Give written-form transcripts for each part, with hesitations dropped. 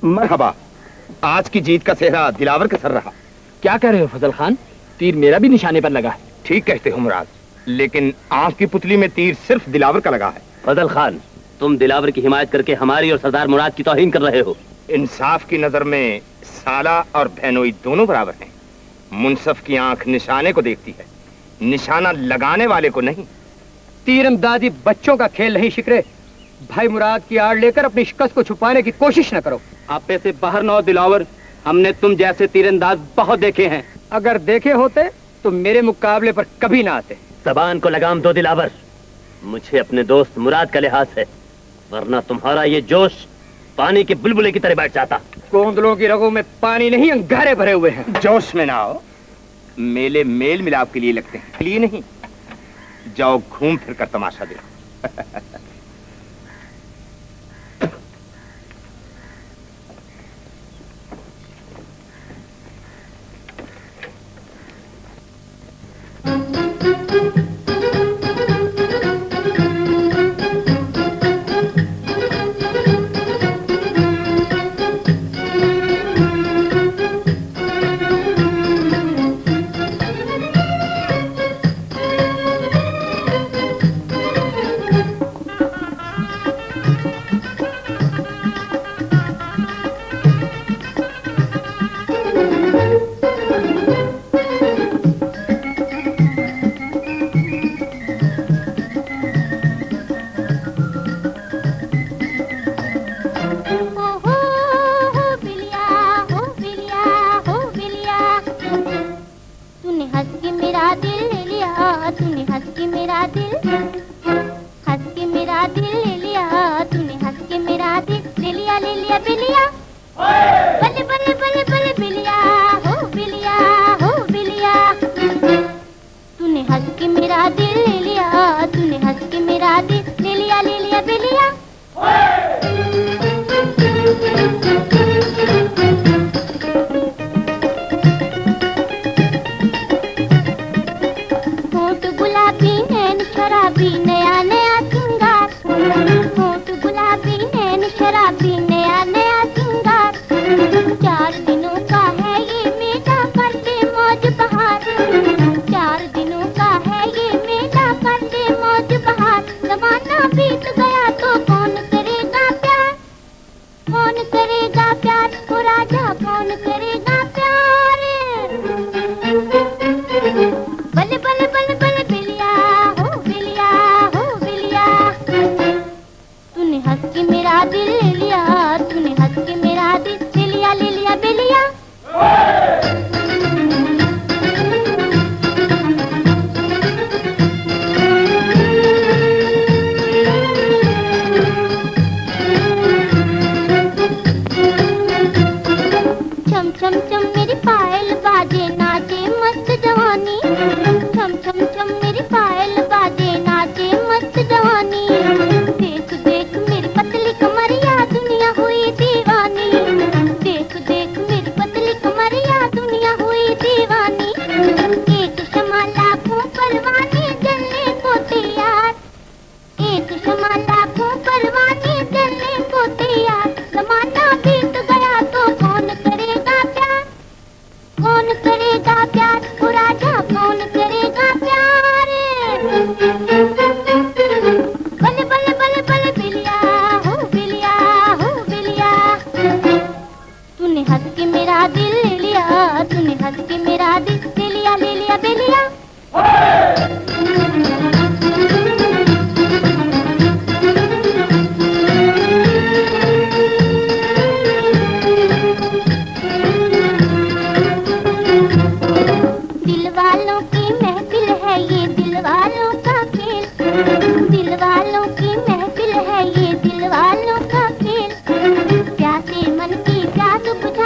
मरहबा। आज की जीत का सेहरा दिलावर का सर रहा। क्या कह रहे हो फजल खान? तीर मेरा भी निशाने पर लगा है। ठीक कहते हो मुराद, लेकिन आंख की पुतली में तीर सिर्फ दिलावर का लगा है। फजल खान, तुम दिलावर की हिमायत करके हमारी और सरदार मुराद की तौहीन कर रहे हो। इंसाफ की नजर में साला और बहनोई दोनों बराबर हैं। मुनसफ की आंख निशाने को देखती है, निशाना लगाने वाले को नहीं। तीरंदाजी बच्चों का खेल नहीं शिकरे। भाई मुराद की आड़ लेकर अपनी शिकस्त को छुपाने की कोशिश न करो। आपे से बाहर न हो दिलावर, हमने तुम जैसे तीरंदाज बहुत देखे हैं। अगर देखे होते तो मेरे मुकाबले पर कभी ना आते। जबान को लगाम दो दिलावर, मुझे अपने दोस्त मुराद का लिहाज है, वरना तुम्हारा ये जोश पानी के बुलबुले की तरह बैठ जाता। कोंदलों की रगों में पानी नहीं, अंगारे भरे हुए हैं। जोश में ना आओ, मेले मेल मिलाप के लिए लगते हैं, लिए नहीं। जाओ घूम फिर कर तमाशा देखो।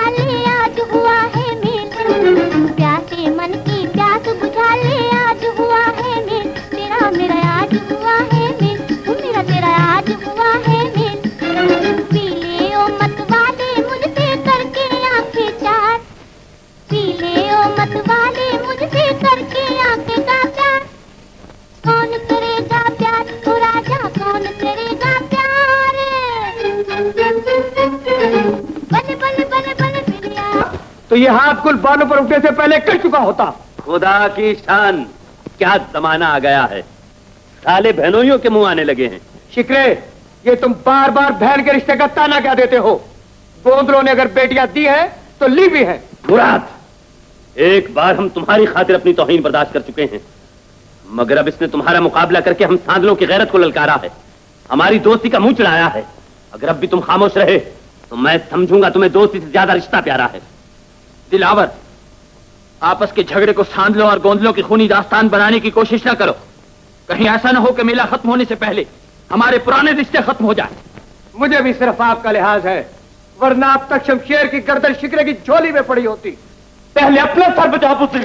प्यासे मन की प्यास बुझा ले, आज हुआ तो ये हाथ कुल बालों पर उठने से पहले कर चुका होता। खुदा की शान, क्या जमाना आ गया है, साले बहनोइयों के मुंह आने लगे हैं। शिकरे, ये तुम बार बार बहन के रिश्ते का ताना क्या देते हो? गोंदलों ने अगर बेटियां दी है तो ली भी है। मुराद, एक बार हम तुम्हारी खातिर अपनी तौहीन बर्दाश्त कर चुके हैं, मगर अब इसने तुम्हारा मुकाबला करके हम सांदलों की गैरत को ललकारा है, हमारी दोस्ती का मुंह चढ़ाया है। अगर अब भी तुम खामोश रहे तो मैं समझूंगा तुम्हें दोस्ती से ज्यादा रिश्ता प्यारा है। दिलावर, आपस के झगड़े को सांदलों और गोंदलों की खूनी दास्तान बनाने की कोशिश ना करो। कहीं ऐसा ना हो कि मेला खत्म होने से पहले हमारे पुराने रिश्ते खत्म हो जाए। मुझे भी सिर्फ आपका लिहाज है, वरना अब तक शमशेर की गर्दन शिकरे की झोली में पड़ी होती। पहले अपना सर बचा पुत्र।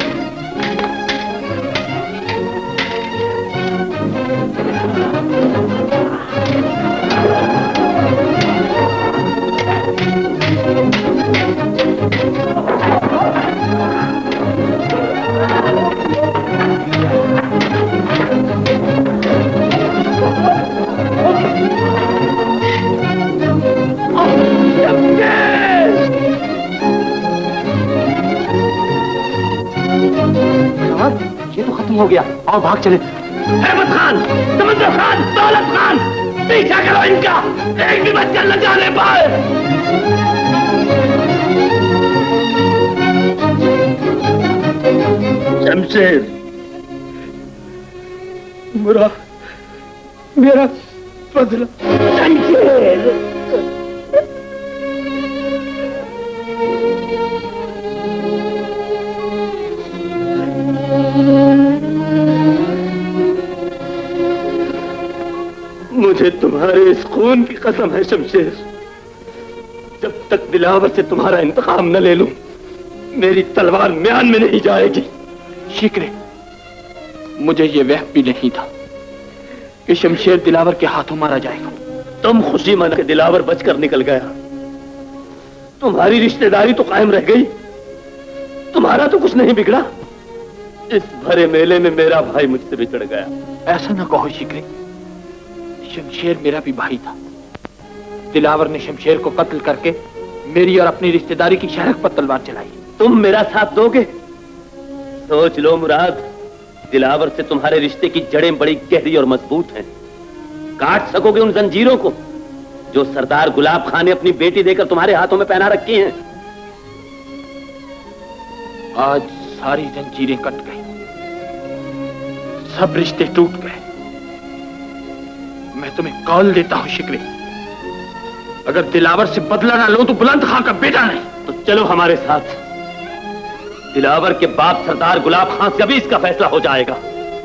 ये तो खत्म हो गया, आओ भाग चले। अहमद खान, समंदर खान, दौलत खान, पीछा करो इनका, एक भी बचकर न जाने पाए। शमशेर, मेरा बदला। शमशेर, मुझे तुम्हारे इस खून की कसम है शमशेर, जब तक दिलावर से तुम्हारा इंतकाम न ले लूं, मेरी तलवार म्यान में नहीं जाएगी। शिकरे, मुझे ये वहम भी नहीं था कि शमशेर दिलावर के हाथों मारा जाएगा। तुम खुशी मना के दिलावर बचकर निकल गया, तुम्हारी रिश्तेदारी तो कायम रह गई, तुम्हारा तो कुछ नहीं बिगड़ा। इस भरे मेले में मेरा भाई मुझसे बिछड़ गया। ऐसा ना कहो शिकरे, शमशेर मेरा भी भाई था। दिलावर ने शमशेर को कत्ल करके मेरी और अपनी रिश्तेदारी की शहरक पर तलवार चलाई। तुम मेरा साथ दोगे? सोच लो मुराद, दिलावर से तुम्हारे रिश्ते की जड़ें बड़ी गहरी और मजबूत हैं। काट सकोगे उन जंजीरों को जो सरदार गुलाब खान ने अपनी बेटी देकर तुम्हारे हाथों में पहना रखी हैं? आज सारी जंजीरें कट गई, सब रिश्ते टूट गए। मैं तुम्हें कॉल देता हूं शिकरे, अगर दिलावर से बदला ना लो तो बुलंद खां का बेटा नहीं। तो चलो हमारे साथ, दिलावर के बाप सरदार गुलाब खान से भी इसका फैसला हो जाएगा।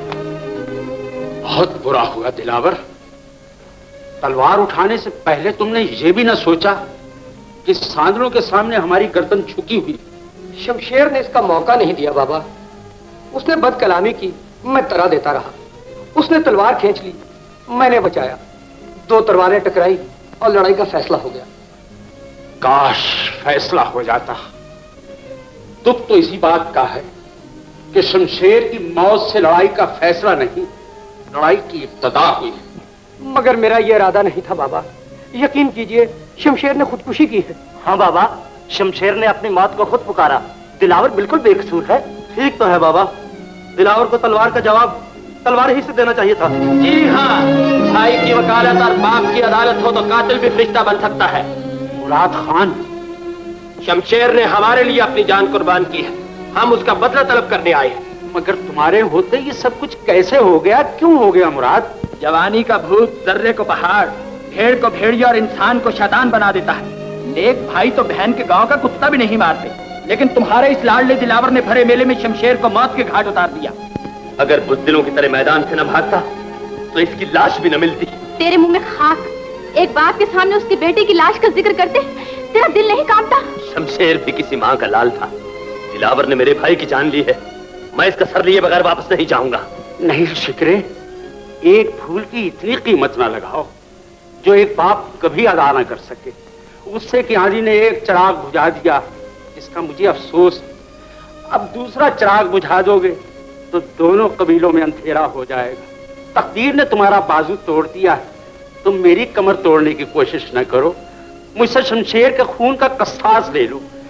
बहुत बुरा हुआ दिलावर, तलवार उठाने से पहले तुमने ये भी ना सोचा कि सांदलों के सामने हमारी गर्दन झुकी हुई। शमशेर ने इसका मौका नहीं दिया बाबा, उसने बदकलामी की, मैं तरा देता रहा। उसने तलवार खींच ली, मैंने बचाया, दो तलवारें टकराई और लड़ाई का फैसला हो गया। काश फैसला हो जाता। दुख तो इसी बात का है कि शमशेर की मौत से लड़ाई का फैसला नहीं, लड़ाई की इब्तदा हुई। मगर मेरा यह इरादा नहीं था बाबा, यकीन कीजिए शमशेर ने खुदकुशी की है। हाँ बाबा, शमशेर ने अपनी मौत को खुद पुकारा, दिलावर बिल्कुल बेकसूर है। ठीक तो है बाबा, दिलावर को तलवार का जवाब तलवार ही से देना चाहिए था। जी हाँ, भाई की वकालत और बाप की अदालत हो तो कातिल भी फरिश्ता बन सकता है। मुराद खान, शमशेर ने हमारे लिए अपनी जान कुर्बान की है, हम उसका बदला तलब करने आए हैं। मगर तुम्हारे होते ये सब कुछ कैसे हो गया, क्यों हो गया मुराद? जवानी का भूत जर्रे को पहाड़, भेड़ को भेड़िया और इंसान को शैतान बना देता है। नेक भाई तो बहन के गांव का कुत्ता भी नहीं मारते, लेकिन तुम्हारे इस लाडले दिलावर ने भरे मेले में शमशेर को मौत के घाट उतार दिया। अगर बुज़दिलों की तरह मैदान से न भागता तो इसकी लाश भी न मिलती। तेरे मुंह में खाक, एक बाप के सामने उसकी बेटी की लाश का जिक्र करते तेरा दिल नहीं कांपता? शमशेर भी किसी माँ का लाल था, दिलावर ने मेरे भाई की जान ली है, मैं इसका सर लिए बगैर वापस नहीं जाऊंगा। नहीं शिकरे, एक फूल की इतनी कीमत ना लगाओ जो एक बाप कभी अदा ना कर सके। उससे कि आंधी ने एक चिराग बुझा दिया, इसका मुझे अफसोस। अब दूसरा चिराग बुझा दोगे तो दोनों कबीलों में अंधेरा हो जाएगा। तकदीर ने तुम्हारा बाजू तोड़ दिया है, तुम मेरी कमर तोड़ने की कोशिश न करो। मुझसे शमशेर के खून का कसास ले लो,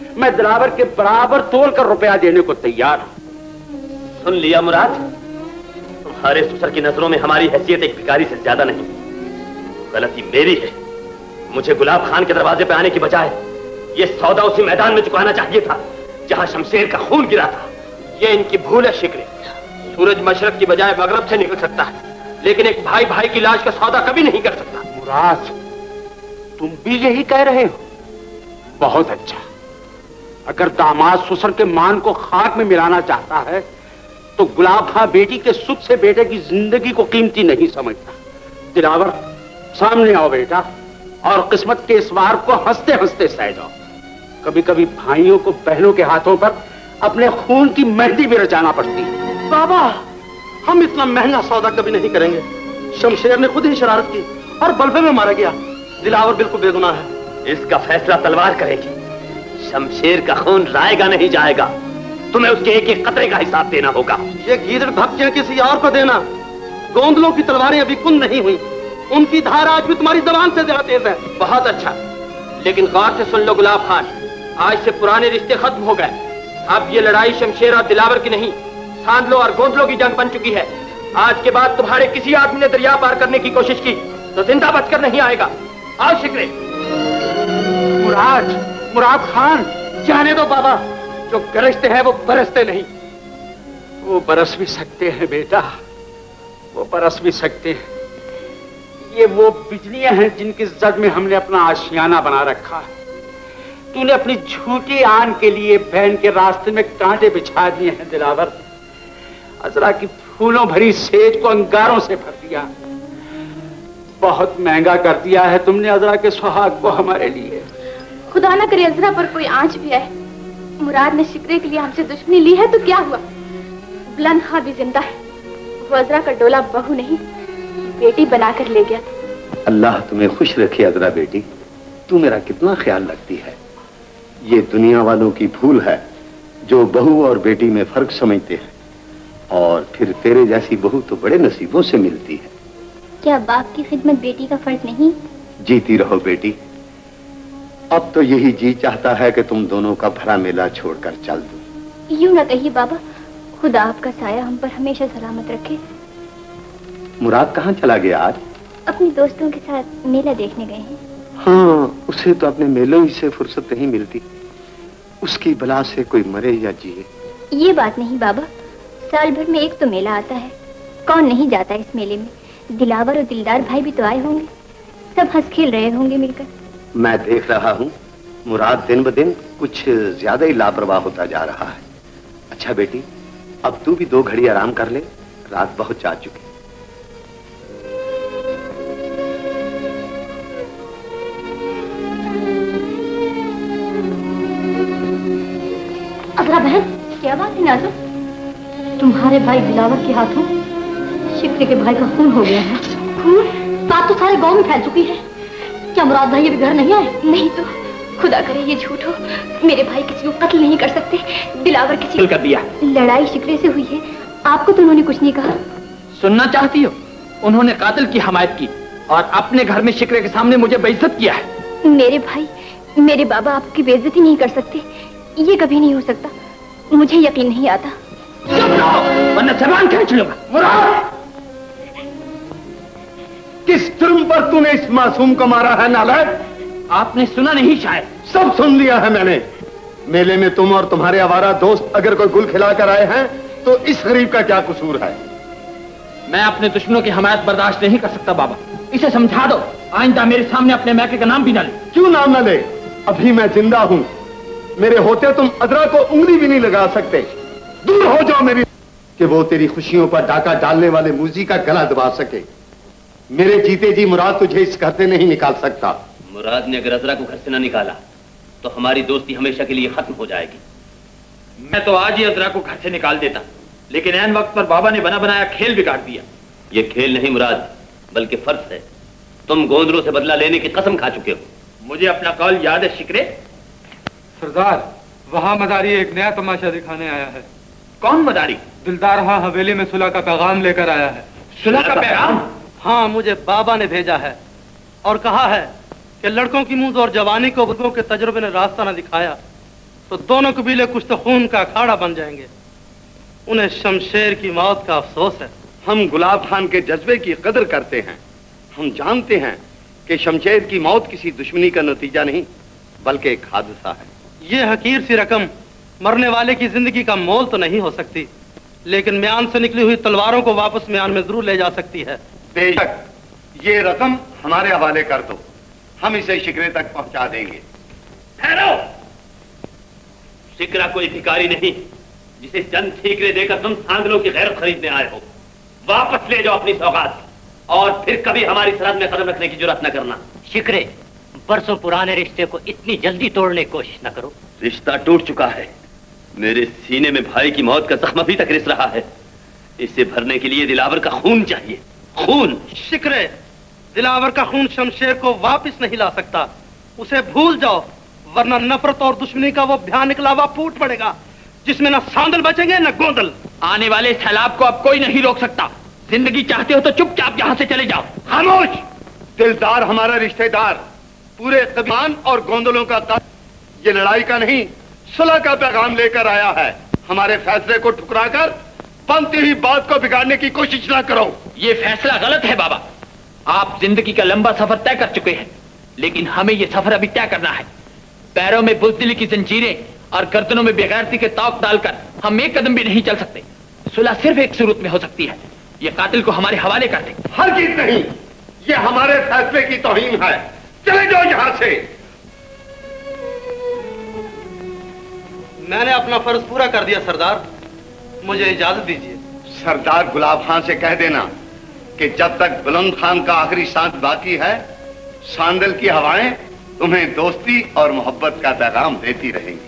मैं दिलावर के बराबर तोल कर रुपया देने को तैयार हूं। सुन लिया मुराद, तुम्हारे ससुर की नजरों में हमारी हैसियत एक भिखारी से ज्यादा नहीं। गलती मेरी है। मुझे गुलाब खान के दरवाजे पे आने की बजाय ये सौदा उसी मैदान में चुकाना चाहिए था जहां शमशेर का खून गिरा था। ये इनकी भूल है शिकरे। सूरज मशरक की बजाय मगरब से निकल सकता है, लेकिन एक भाई भाई की लाश का सौदा कभी नहीं कर सकता। मुराद, तुम भी यही कह रहे हो? बहुत अच्छा। अगर दामाद ससुर के मान को खाक में मिलाना चाहता है तो गुलाब खां बेटी के सुख से बेटे की जिंदगी को कीमती नहीं समझता। दिलावर, सामने आओ बेटा, और किस्मत के इस वार को हंसते हंसते सह जाओ। कभी कभी भाइयों को बहनों के हाथों पर अपने खून की मेहंदी भी रचाना पड़ती है। बाबा, हम इतना महंगा सौदा कभी नहीं करेंगे। शमशेर ने खुद ही शरारत की और बल्बे में मारा गया। दिलावर बिल्कुल बेगुनाह है। इसका फैसला तलवार करेगी। शमशेर का खून लाएगा नहीं जाएगा। तुम्हें उसके एक एक कतरे का हिसाब देना होगा। ये गीदड़ धपकियां किसी और को देना। गोंदलों की तलवारें अभी कुंद नहीं हुई, उनकी धार आज भी तुम्हारी जबान से ज्यादा तेज है। बहुत अच्छा, लेकिन गौर से सुन लो गुलाब खान, आज से पुराने रिश्ते खत्म हो गए। अब ये लड़ाई शमशेर और दिलावर की नहीं, सांदलों और गोंदलों की जंग बन चुकी है। आज के बाद तुम्हारे किसी आदमी ने दरिया पार करने की कोशिश की तो जिंदा बचकर नहीं आएगा। आओ शिकरे। मुराद खान, जाने दो बाबा, जो गरजते हैं वो बरसते नहीं। वो बरस भी सकते हैं बेटा, वो बरस भी सकते हैं। ये वो बिजलियां हैं जिनकी जद में हमने अपना आशियाना बना रखा है। तूने अपनी झूठी आन के लिए बहन के रास्ते में कांटे बिछा दिए हैं दिलावर। अजरा की फूलों भरी सेज को अंगारों से भर दिया। बहुत महंगा कर दिया है तुमने अजरा के सुहाग को हमारे लिए। खुदा ना करे अजरा पर कोई आंच भी आए। मुराद ने शिकरे के लिए हमसे दुश्मनी ली है तो क्या हुआ? बुलंद खां भी जिंदा है। वो अजरा का डोला बहू नहीं बेटी बनाकर ले गया। अल्लाह तुम्हें खुश रखे अजरा बेटी, तू मेरा कितना ख्याल रखती है। ये दुनिया वालों की भूल है जो बहू और बेटी में फर्क समझते हैं, और फिर तेरे जैसी बहू तो बड़े नसीबों से मिलती है। क्या बाप की खिदमत बेटी का फर्ज नहीं? जीती रहो बेटी। अब तो यही जी चाहता है कि तुम दोनों का भरा मेला छोड़कर चल दो। यूं ना कहिए बाबा, खुदा आपका साया हम पर हमेशा सलामत रखे। मुराद कहाँ चला गया आज? अपने दोस्तों के साथ मेला देखने गए हैं। हाँ, उसे तो अपने मेलों ही से फुर्सत नहीं मिलती। उसकी बला से कोई मरे या जिए। ये बात नहीं बाबा, साल भर में एक तो मेला आता है, कौन नहीं जाता इस मेले में। दिलावर और दिलदार भाई भी तो आए होंगे, सब हंस खेल रहे होंगे मिलकर। मैं देख रहा हूँ मुराद दिन ब दिन कुछ ज्यादा ही लापरवाह होता जा रहा है। अच्छा बेटी, अब तू भी 2 घड़ी आराम कर ले, रात बहुत जा चुकी। अजरा बहन, क्या बात है नाज़ो? तुम्हारे भाई दिलावर के हाथों शिकरे के भाई का खून हो गया है। खून? बात तो सारे गांव में फैल चुकी है। क्या मुराद भाई अभी घर नहीं आए? नहीं तो खुदा करे ये झूठ हो। मेरे भाई किसी को कत्ल नहीं कर सकते। दिलावर किसी कर दिया। लड़ाई शिकरे से हुई है, आपको तो उन्होंने कुछ नहीं कहा। सुनना चाहती हो? उन्होंने कातिल की हमायत की और अपने घर में शिकरे के सामने मुझे बेइज्जत किया है। मेरे भाई, मेरे बाबा आपकी बेइज्जती नहीं कर सकते, ये कभी नहीं हो सकता। मुझे यकीन नहीं आता। चुप रहो वरना जबान खींच लूंगा। मुराद, किस जुर्म पर तूने इस मासूम को मारा है नालायक? आपने सुना नहीं शायद? सब सुन लिया है मैंने। मेले में तुम और तुम्हारे आवारा दोस्त अगर कोई गुल खिलाकर आए हैं तो इस गरीब का क्या कसूर है? मैं अपने दुश्मनों की हमायत बर्दाश्त नहीं कर सकता बाबा। इसे समझा दो, आइंदा मेरे सामने अपने मैके का नाम भी ना ले। क्यों नाम ना ले? अभी मैं जिंदा हूं। मेरे होते तुम अदरा को उंगली भी नहीं लगा सकते। दूर हो जाओ मेरी, कि वो तेरी खुशियों पर डाका डालने वाले मूजी का गला दबा सके। मेरे जीते जी मुराद तुझे इस घर से नहीं निकाल सकता। मुराद ने अगर अजरा को घर से ना निकाला तो हमारी दोस्ती हमेशा के लिए खत्म हो जाएगी। मैं तो आज ही अजरा को घर से निकाल देता, लेकिन ऐन वक्त पर बाबा ने बना बनाया खेल बिगाड़ दिया। ये खेल नहीं मुराद, बल्कि फर्ज है। तुम गोंदलों से बदला लेने की कसम खा चुके हो। मुझे अपना कौल याद है शिकरे। सरदार, वहाँ मदारी एक नया तमाशा दिखाने आया है। कौन मदारी? दिलदार हाँ हवेली में सुलह का पैगाम लेकर आया है। सुलह का पैगाम? हाँ, मुझे बाबा ने भेजा है और कहा है कि लड़कों की मूंज और जवानी को बुजुर्गों के तजुर्बे ने रास्ता न दिखाया तो दोनों कबीले कुछ तो खून का अखाड़ा बन जाएंगे। उन्हें शमशेर की मौत का अफसोस है। हम गुलाब खान के जज्बे की कदर करते हैं। हम जानते हैं कि शमशेर की मौत किसी दुश्मनी का नतीजा नहीं बल्कि एक हादसा है। ये हकीर सी रकम मरने वाले की जिंदगी का मोल तो नहीं हो सकती, लेकिन म्यान से निकली हुई तलवारों को वापस म्यान में जरूर ले जा सकती है। बेशक, ये रकम हमारे हवाले कर दो, हम इसे शिकरे तक पहुंचा देंगे। ठहरो! शिकरा कोई भिखारी नहीं जिसे चंद ठीकरे देकर तुम सांदलों की गैरत खरीदने आए हो। वापस ले जाओ अपनी सौगात और फिर कभी हमारी सरहद में कदम रखने की जुर्रत न करना। शिकरे, बरसों पुराने रिश्ते को इतनी जल्दी तोड़ने की कोशिश न करो। रिश्ता टूट चुका है। मेरे सीने में भाई की मौत का जख्म अभी तक रिस रहा है। इसे भरने के लिए दिलावर का खून चाहिए। खून! शिकरे, दिलावर का खून शमशेर को वापस नहीं ला सकता। उसे भूल जाओ, वरना नफरत और दुश्मनी का वो भयानक निकलावा फूट पड़ेगा जिसमें न सांदल बचेंगे न गोंदल। आने वाले सैलाब को अब कोई नहीं रोक सकता। जिंदगी चाहते हो तो चुपचाप यहां से चले जाओ। खामोश! दिलदार हमारा रिश्तेदार पूरे कबीलान और गोंदलों का ये लड़ाई का नहीं सुलह का पैगाम लेकर आया है। हमारे फैसले को ठुकराकर बनती हुई बात को बिगाड़ने की कोशिश ना करो। ये फैसला गलत है बाबा। आप जिंदगी का लंबा सफर तय कर चुके हैं, लेकिन हमें ये सफर अभी तय करना है। पैरों में बुज़दिली की जंजीरें और गर्दनों में बेगैरती के तौक डालकर हम एक कदम भी नहीं चल सकते। सुलह सिर्फ एक सूरत में हो सकती है, ये कातिल को हमारे हवाले कर दे। हरगिज़ नहीं, ये हमारे फैसले की तौहीन है। चले जाओ यहां से। मैंने अपना फर्ज पूरा कर दिया सरदार, मुझे इजाजत दीजिए। सरदार गुलाब खान से कह देना कि जब तक बुलंद खान का आखिरी सांस बाकी है, सांदल की हवाएं तुम्हें दोस्ती और मोहब्बत का पैगाम देती रहेंगी।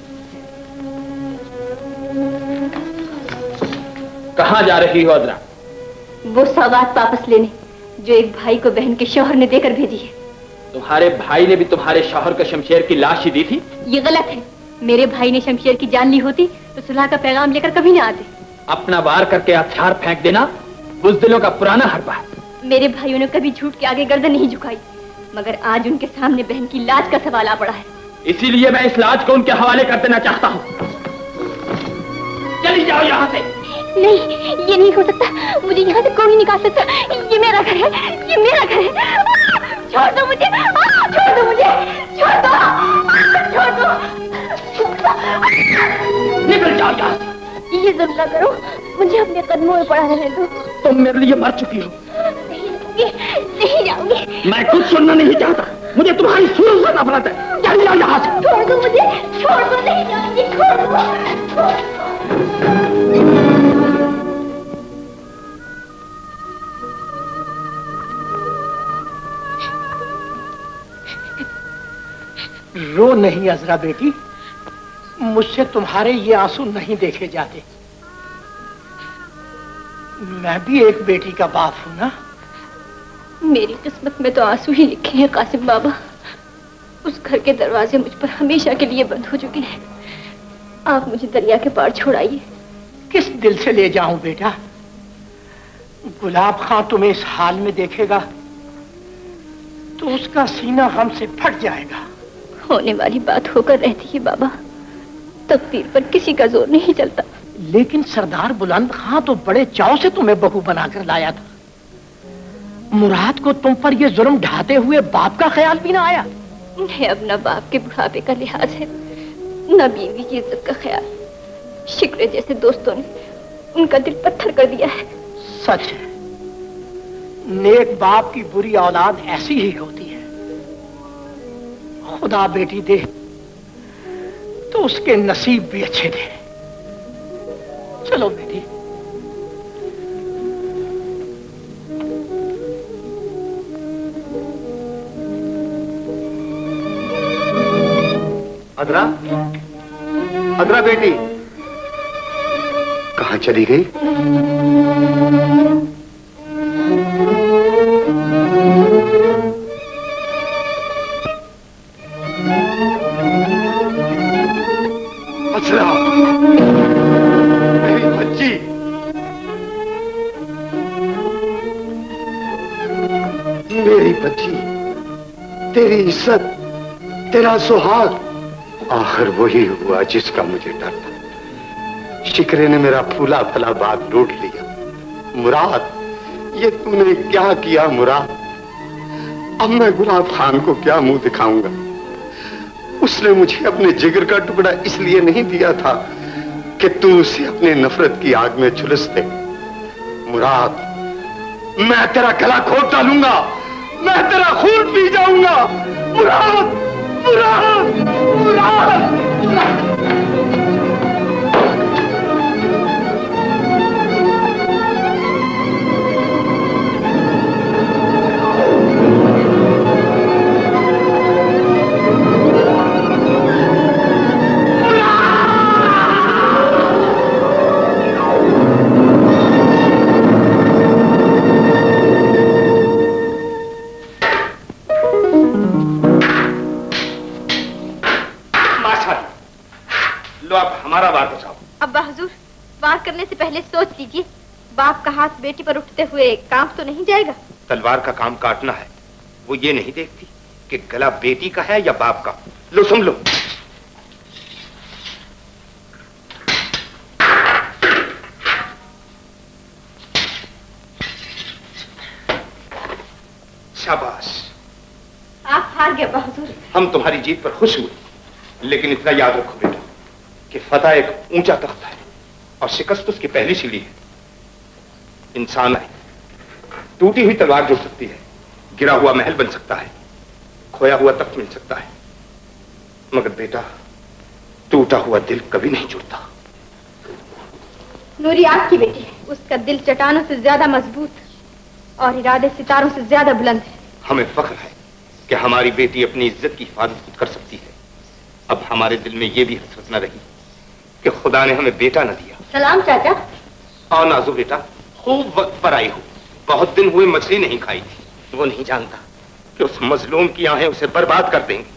कहां जा रही हो अदरा? वो सौगात वापस लेने जो एक भाई को बहन के शौहर ने देकर भेजी है। तुम्हारे भाई ने भी तुम्हारे शौहर को शमशेर की लाश ही दी थी? ये गलत है। मेरे भाई ने शमशेर की जान ली होती तो सुलह का पैगाम लेकर कभी ना आते। अपना वार करके हथियार फेंक देना बुज़दिलों का पुराना हरबा है। मेरे भाइयों ने कभी झूठ के आगे गर्दन नहीं झुकाई, मगर आज उनके सामने बहन की लाज का सवाल आ पड़ा है। इसीलिए मैं इस लाज को उनके हवाले कर देना चाहता हूँ। चली जाओ यहाँ से। नहीं, ये नहीं हो सकता। मुझे यहाँ से कोई नहीं निकाल सकता। ये मेरा घर है, ये मेरा घर है। छोड़ दो मुझे, छोड़ दो मुझे, छोड़ दो, छोड़ दो। निकल जाओ यहाँ से। ये जुल्म ना करो, मुझे अपने कदमों में पड़ा रहने दो। तुम मेरे लिए मर चुकी हो। नहीं जाऊंगी। मैं कुछ सुनना नहीं चाहता, मुझे तुम्हारी सुन सुनना पड़ता है। चल जाओ यहाँ से। छोड़ दो मुझे, छोड़ दो, नहीं जाऊंगी, छोड़ दो। रो नहीं अजरा बेटी, मुझसे तुम्हारे ये आंसू नहीं देखे जाते। मैं भी एक बेटी का बाप हूं ना। मेरी किस्मत में तो आंसू ही लिखे हैं कासिम बाबा। उस घर के दरवाजे मुझ पर हमेशा के लिए बंद हो चुके हैं। आप मुझे दरिया के पार छोड़ाइए। किस दिल से ले जाऊं बेटा? गुलाब खां तुम्हें इस हाल में देखेगा तो उसका सीना हमसे फट जाएगा। होने वाली बात होकर रहती है बाबा, तकदीर पर किसी का जोर नहीं चलता। लेकिन सरदार बुलंद खां तो बड़े चाव से तुम्हें बहू बनाकर लाया था। मुराद को तुम पर यह जुर्म ढाते हुए बाप का ख्याल भी ना आया? उन्हें अब न बाप के बुढ़ापे का लिहाज है, न बीवी की इज्जत का ख्याल। शिकरे जैसे दोस्तों ने उनका दिल पत्थर कर दिया है। सच है, नेक बाप की बुरी औलाद ऐसी ही होती है। खुदा बेटी दे तो उसके नसीब भी अच्छे थे। चलो बेटी। अदरा, अदरा बेटी, कहां चली गई? अदरा, मेरी बच्ची, मेरी बच्ची, तेरी इज्जत, तेरा सुहाग आखिर वही हुआ जिसका मुझे डर था। शिकरे ने मेरा फूला फला बाग लूट लिया। मुराद, ये तूने क्या किया मुराद? अब मैं गुलाब खान को क्या मुंह दिखाऊंगा? उसने मुझे अपने जिगर का टुकड़ा इसलिए नहीं दिया था कि तू उसे अपने नफरत की आग में झुलस दे। मुराद, मैं तेरा गला घोट डालूंगा, मैं तेरा खून पी जाऊंगा। मुराद, मुराद, मुराद, मुराद। हमारा वार बचाओ। अब्बा हुजूर, वार करने से पहले सोच लीजिए, बाप का हाथ बेटी पर उठते हुए काम तो नहीं जाएगा। तलवार का काम काटना है, वो ये नहीं देखती कि गला बेटी का है या बाप का। लो सुन लो। शाबाश, आप हार गए अब्बा हुजूर। हम तुम्हारी जीत पर खुश हुए, लेकिन इतना याद रखो बेटा कि फतह एक ऊंचा तख्त है और शिकस्त उसकी पहली सीढ़ी है। इंसान है, टूटी हुई तलवार जुड़ सकती है, गिरा हुआ महल बन सकता है, खोया हुआ तख्त मिल सकता है, मगर बेटा टूटा हुआ दिल कभी नहीं जुड़ता। नूरी आपकी बेटी है, उसका दिल चट्टानों से ज्यादा मजबूत और इरादे सितारों से ज्यादा बुलंद है। हमें फख्र है कि हमारी बेटी अपनी इज्जत की हिफाजत खुद कर सकती है। अब हमारे दिल में यह भी हसरत न रही कि खुदा ने हमें बेटा न दिया। सलाम चाचा। आओ नाजू बेटा, खूब वक्त पर आई हो। बहुत दिन हुए मछली नहीं खाई थी। वो नहीं जानता कि उस मजलूम की आहें उसे बर्बाद कर देंगी।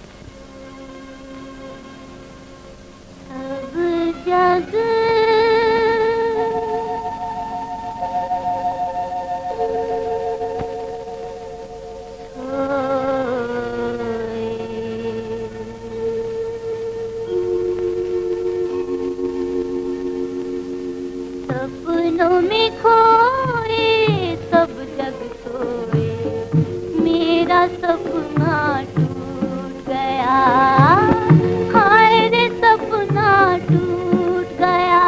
सपनों में खोए सब जग सोए, मेरा सपना टूट गया, हाय रे सपना टूट गया।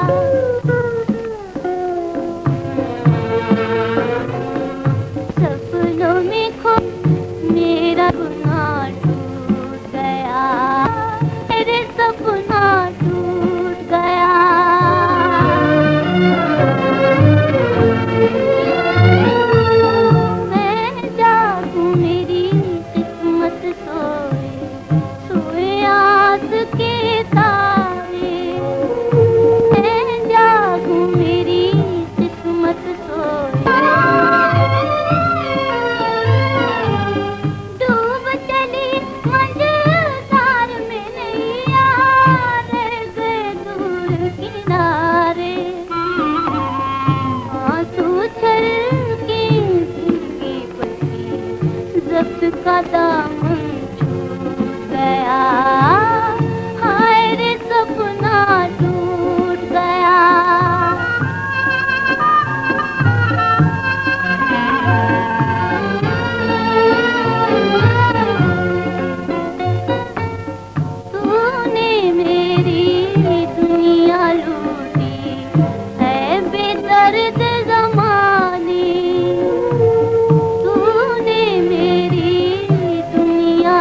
सपनों में खो मेरा सपना टूट गया, हाय रे सपना टूट गया। का दामन छूट गया, हाय रे सपना टूट गया। तूने मेरी दुनिया लूटी है बेदर्द जमाने, तूने मेरी दुनिया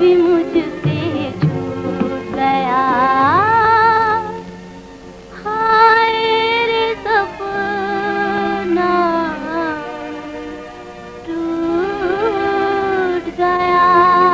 भी मुझसे छूट गया। हाय रे सपना टूट गया।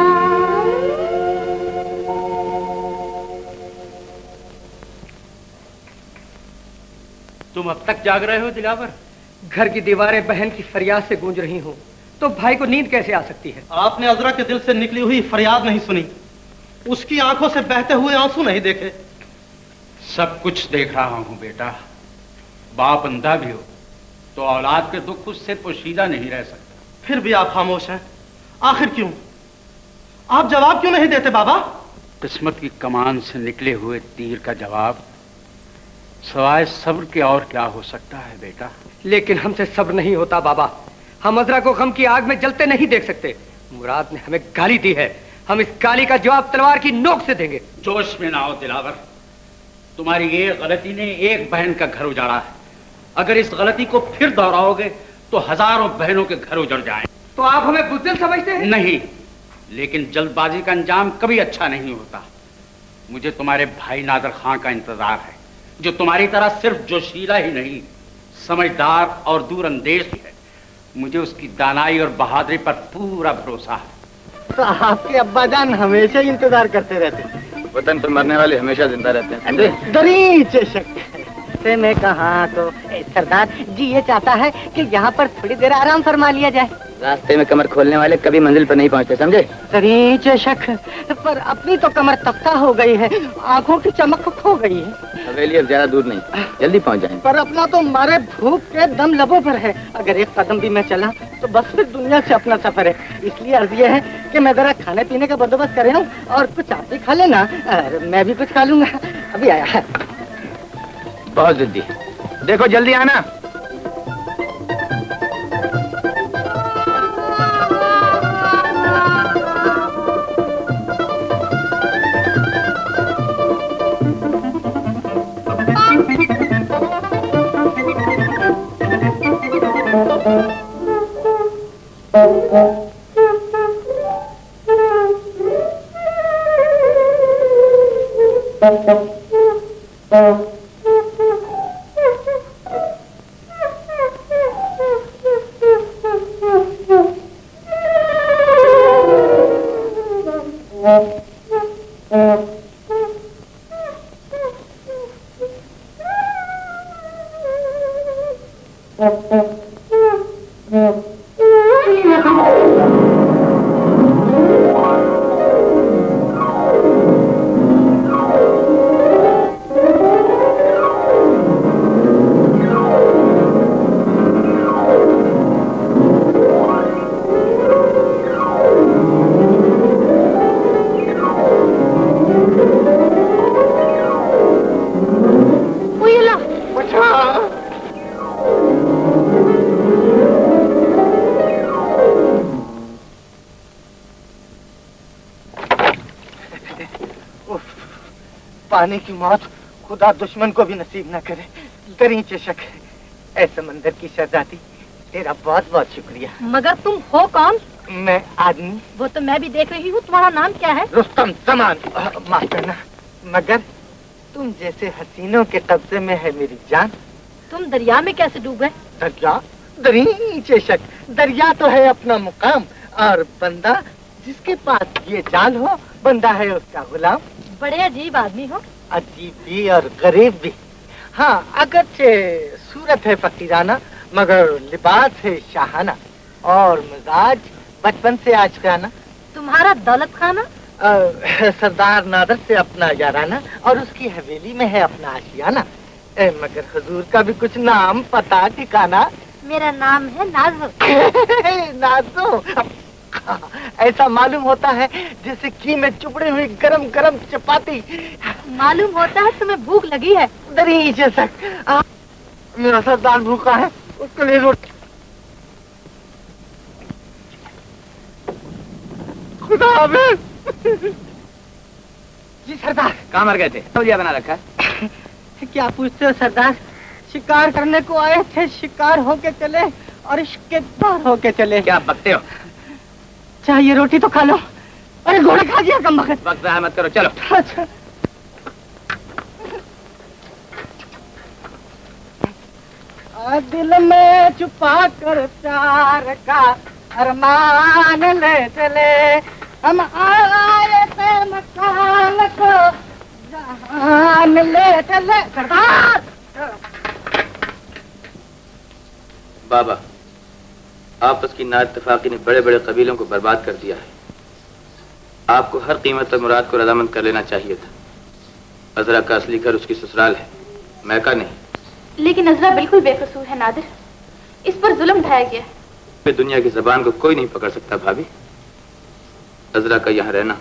तुम अब तक जाग रहे हो दिलावर? घर की दीवारें बहन की फरियाद से गूंज रही हो तो भाई को नींद कैसे आ सकती है? आपने अजरा के दिल से निकली हुई फरियाद नहीं सुनी, उसकी आंखों से बहते हुए आंसू नहीं देखे। सब कुछ देख रहा हूं बेटा। बाप अंधा भी हो तो औलाद के दुख उससे पोशीदा नहीं रह सकता। फिर भी आप खामोश हैं, आखिर क्यों? आप जवाब क्यों नहीं देते बाबा? किस्मत की कमान से निकले हुए तीर का जवाब सवाए सब्र के और क्या हो सकता है बेटा? लेकिन हमसे सब्र नहीं होता बाबा। हम अजरा को गम की आग में जलते नहीं देख सकते। मुराद ने हमें गाली दी है, हम इस गाली का जवाब तलवार की नोक से देंगे। जोश में ना हो दिलावर। तुम्हारी एक गलती ने एक बहन का घर उजाड़ा है। अगर इस गलती को फिर दोहराओगे तो हजारों बहनों के घर उजड़ जाएं। तो आप हमें बुज़दिल समझते हैं? नहीं, लेकिन जल्दबाजी का अंजाम कभी अच्छा नहीं होता। मुझे तुम्हारे भाई नादर खां का इंतजार है, जो तुम्हारी तरह सिर्फ जोशीला ही नहीं, समझदार और दूरअंदेश भी है। मुझे उसकी दानाई और बहादुरी पर पूरा भरोसा है। तो आपके अब्बाजान हमेशा ही इंतजार करते रहते हैं। वतन पे मरने वाले हमेशा जिंदा रहते हैं। दरीच से मैं कहा तो सरदार जी ये चाहता है कि यहाँ पर थोड़ी देर आराम फरमा लिया जाए। रास्ते में कमर खोलने वाले कभी मंजिल पर नहीं पहुँचते, समझे? दरीच शक, पर अपनी तो कमर तख्ता हो गई है, आंखों की चमक खो गई है। हवेली अब ज्यादा दूर नहीं, जल्दी पहुँच जाएंगे। पर अपना तो मारे भूख के दम लबों पर है। अगर एक कदम भी मैं चला तो बस फिर दुनिया से अपना सफर है। इसलिए अर्ज ये है कि मैं जरा खाने पीने का बंदोबस्त कर रहा हूँ, और कुछ आप भी खा लेना, मैं भी कुछ खा लूंगा। अभी आया है। बहुत जल्दी, देखो जल्दी आना। पानी की मौत खुदा दुश्मन को भी नसीब न करे। दरीचे शक, ऐ समंदर की शहजादी, तेरा बहुत बहुत शुक्रिया। मगर तुम हो कौन? मैं आदमी। वो तो मैं भी देख रही हूँ। तुम्हारा नाम क्या है? रुस्तम जमान। माफ करना, मगर तुम जैसे हसीनों के कब्जे में है मेरी जान। तुम दरिया में कैसे डूब गए? दरिया? दरीचे शक, दरिया तो है अपना मुकाम, और बंदा जिसके पास ये जान हो, बंदा है उसका गुलाम। बड़े अजीब आदमी हो। अजीब भी और गरीब भी। हाँ, अगरचे सूरत है फकीराना, मगर लिबास है शाहाना, और मिजाज बचपन से आशिकाना। तुम्हारा दौलत खाना? सरदार नादर से अपना याराना, और उसकी हवेली में है अपना आशियाना। मगर हुजूर का भी कुछ नाम पता ठिकाना? मेरा नाम है नाजो। नाजो? ऐसा मालूम होता है जैसे घी में चुपड़ी हुई गरम गरम चपाती। मालूम होता है तुम्हें भूख लगी है। दरीचे शक, मेरा सरदार भूखा है, उसके लिए रोटी। खुदा हाफिज। जी सरदार। कहाँ मर गए थे? तौलिया बना रखा है। क्या पूछते हो सरदार? शिकार करने को आए थे, शिकार होके चले और इश्क के पार होके चले। क्या बकते हो? चाहिए रोटी तो खा लो, अरे घोड़ा खा गया कम वक्त। वक्त ज़ाया मत करो, चलो। अच्छा दिल में छुपा कर प्यार का अरमान ले चले, हम आए थे मकान को जहान ले चले। सरदार बाबा, आपस की नाइत्तेफाकी ने बड़े बड़े कबीलों को बर्बाद कर दिया है। आपको हर कीमत पर मुराद को रजामंद कर लेना चाहिए था। अजरा का असली घर उसकी ससुराल है, मैका नहीं। लेकिन अजरा बिल्कुल बेकसूर है नादिर, इस पर जुल्म ढाया गया है। दुनिया की जबान को कोई नहीं पकड़ सकता भाभी। अजरा का यहाँ रहना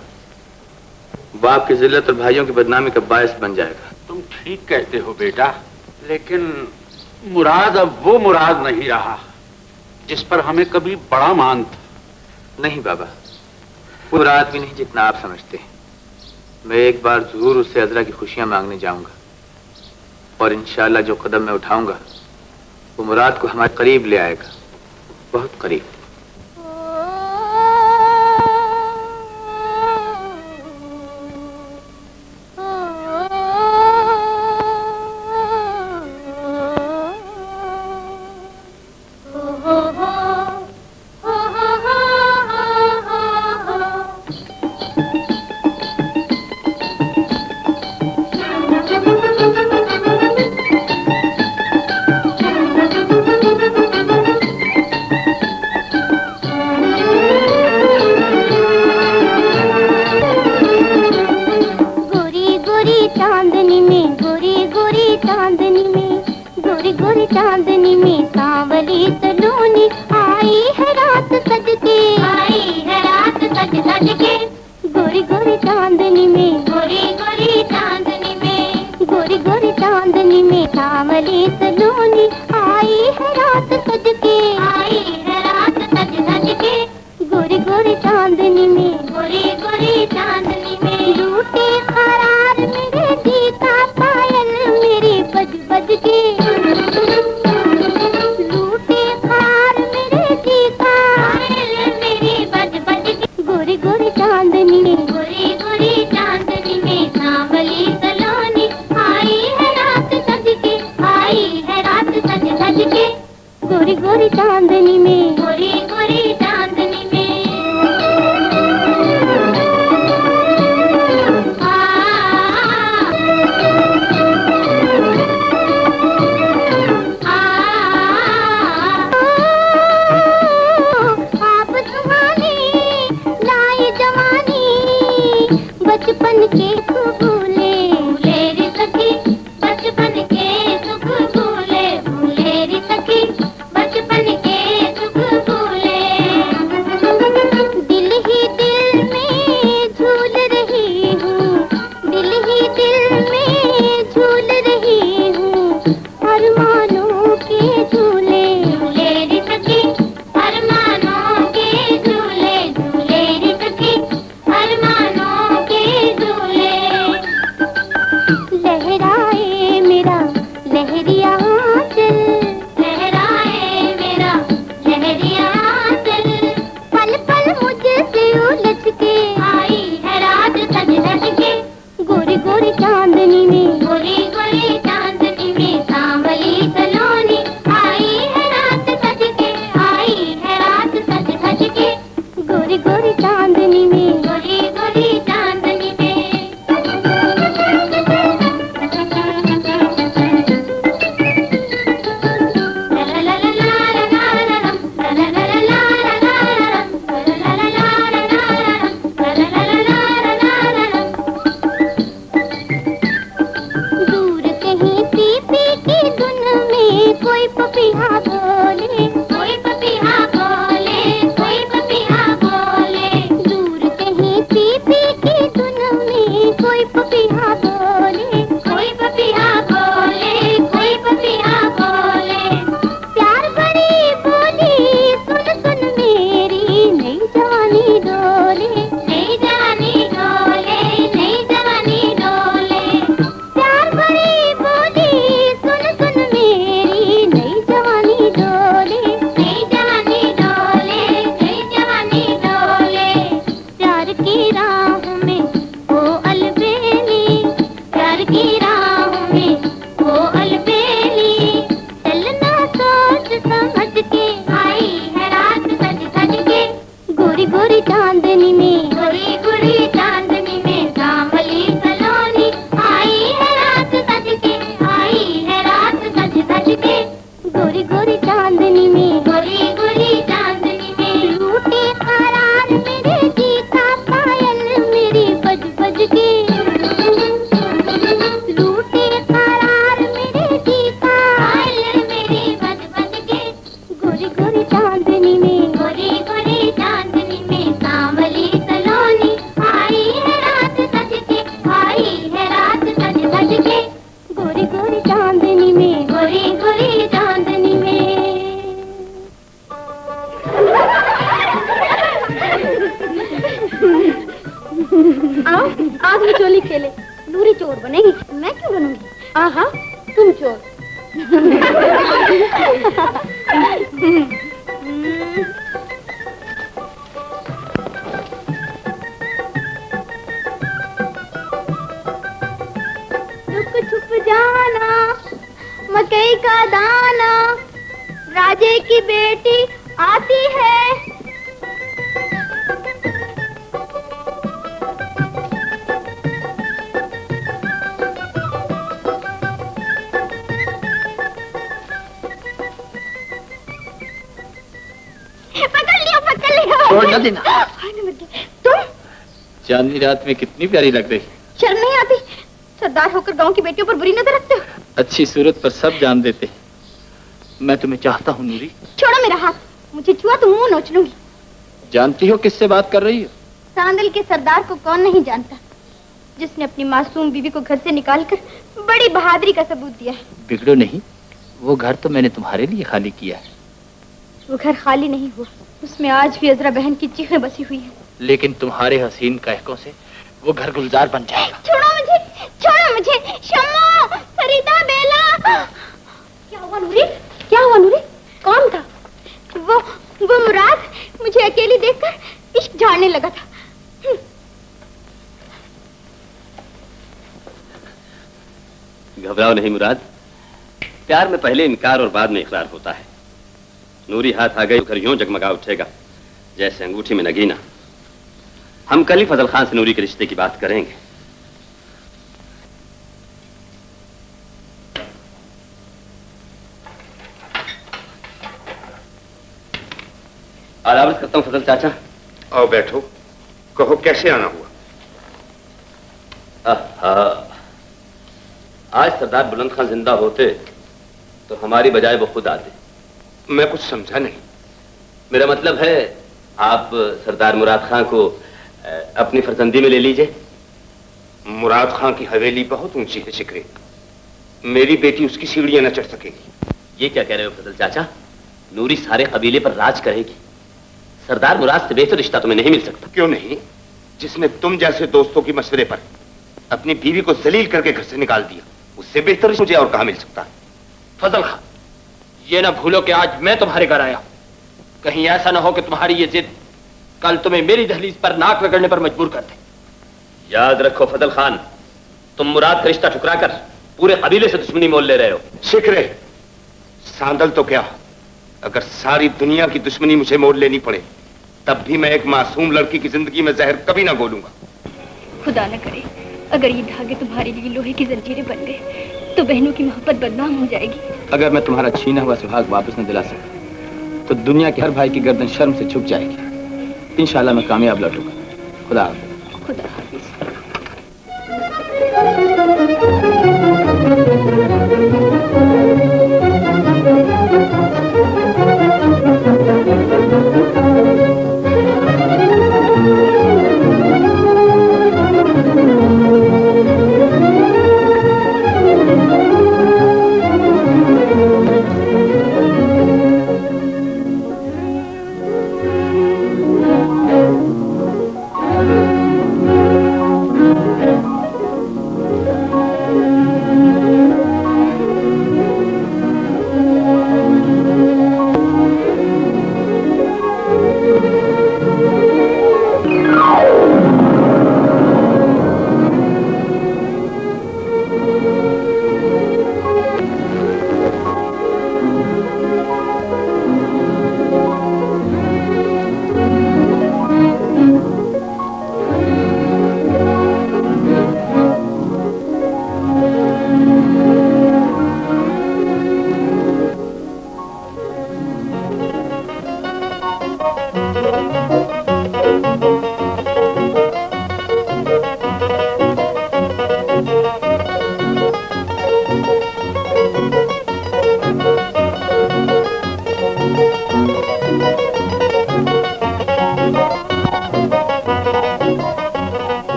बाप की जिल्लत और भाइयों की बदनामी का बायस बन जाएगा। तुम ठीक कहते हो बेटा, लेकिन मुराद अब वो मुराद नहीं रहा जिस पर हमें कभी बड़ा मान था। नहीं बाबा, वो मुराद भी नहीं जितना आप समझते हैं। मैं एक बार जरूर उससे अजरा की खुशियां मांगने जाऊंगा और इंशाअल्लाह जो कदम मैं उठाऊंगा वो मुराद को हमारे करीब ले आएगा, बहुत करीब। गोरी गोरी चांदनी में, गोरी गोरी चांदनी में। गोरी चांदनी में, गोरी गोरी चांदनी में सांवली सलोनी, आई है रात सज के, आई है रात सज सज के। गोरी गोरी चांदनी में, गोरी गोरी चांदनी में लूटे करार मेरे जी का पायल मेरी बज बज के, लूटे करार मेरे जी का पायल मेरी बज बज के। गोरी गोरी चांदनी में, गोरी गोरी चांदनी में सांवली सलोनी, आई है रात सज के, आई है रात सज सज के। गोरी गोरी चांदनी में, गोरी गोरी चांदनी में। आओ आज भी चोली खेले। नूरी चोर बनेगी। मैं क्यों बनूंगी? आहा तुम चोर। छुप छुप जाना मकई का दाना, राजे की बेटी आती है। पकड़ लिया छोड़ न देना। तुम चांदनी रात में कितनी प्यारी लग रही। शर्म नहीं आती? सरदार होकर गांव की बेटियों पर बुरी नजर रखते हो। अच्छी सूरत पर सब जान देते। मैं तुम्हें चाहता हूँ नूरी। छोड़ो मेरा हाथ, मुझे छुआ तो मुंह नोच लूंगी। जानती हो किससे बात कर रही हो? सांदल के सरदार को कौन नहीं जानता, जिसने अपनी मासूम बीवी को घर से निकालकर बड़ी बहादुरी का सबूत दिया है। बिगड़ो नहीं, वो घर तो मैंने तुम्हारे लिए खाली किया है। वो घर खाली नहीं हुआ, उसमें आज भी अजरा बहन की चीखें बसी हुई है। लेकिन तुम्हारे हसीन कहकों से वो घर गुलजार बन जाएगा। छोड़ो मुझे, छोड़ो मुझे। शम्मो, फरीदा, बेला। क्या हुआ नूरी? क्या हुआ नूरी? कौन था वो मुराद? मुझे अकेली देखकर इश्क झाड़ने लगा था। घबराओ नहीं मुराद, प्यार में पहले इनकार और बाद में इकरार होता है। नूरी हाथ आ गई, घर यूं जगमगा उठेगा जैसे अंगूठी में नगीना। हम कल ही फजल खान से नूरी के रिश्ते की बात करेंगे। आराम करता हूँ फजल चाचा। आओ बैठो, कहो कैसे आना हुआ? आज सरदार बुलंद खान जिंदा होते तो हमारी बजाय वो खुद आते। मैं कुछ समझा नहीं। मेरा मतलब है आप सरदार मुराद खान को अपनी फर्जंदी में ले लीजिए। मुराद खान की हवेली बहुत ऊंची है शिकरे, मेरी बेटी उसकी सीढ़ियां न चढ़ सकेगी। ये क्या कह रहे हो फजल चाचा? नूरी सारे कबीले पर राज करेगी। सरदार मुराद से बेहतर रिश्ता तुम्हें नहीं मिल सकता। क्यों नहीं? जिसने तुम जैसे दोस्तों की मशवरे पर अपनी बीवी को जलील करके घर से निकाल दिया, उससे बेहतर मुझे और कहां मिल सकता है? फजल खान, ये ना भूलो कि आज मैं तुम्हारे घर आया। कहीं ऐसा ना हो कि तुम्हारी ये जिद कल तुम्हें मेरी दहलीज पर नाक रगड़ने पर मजबूर कर दे। याद रखो फजल खान, तुम मुराद का रिश्ता ठुकराकर पूरे कबीले से दुश्मनी मोल ले रहे हो। शिकरे, सांदल तो क्या, अगर सारी दुनिया की दुश्मनी मुझे मोल लेनी पड़े तब भी मैं एक मासूम लड़की की जिंदगी में जहर कभी ना घोलूंगा। खुदा न करे अगर ये धागे तुम्हारे लिए लोहे की जंजीरें बन गए तो बहनों की मोहब्बत बदनाम हो जाएगी। अगर मैं तुम्हारा छीना हुआ सुहाग वापस न दिला सका तो दुनिया के हर भाई की गर्दन शर्म से झुक जाएगी। इंशाल्लाह मैं कामयाब लौटूंगा। खुदा हाफिज। खुदा हाफिज।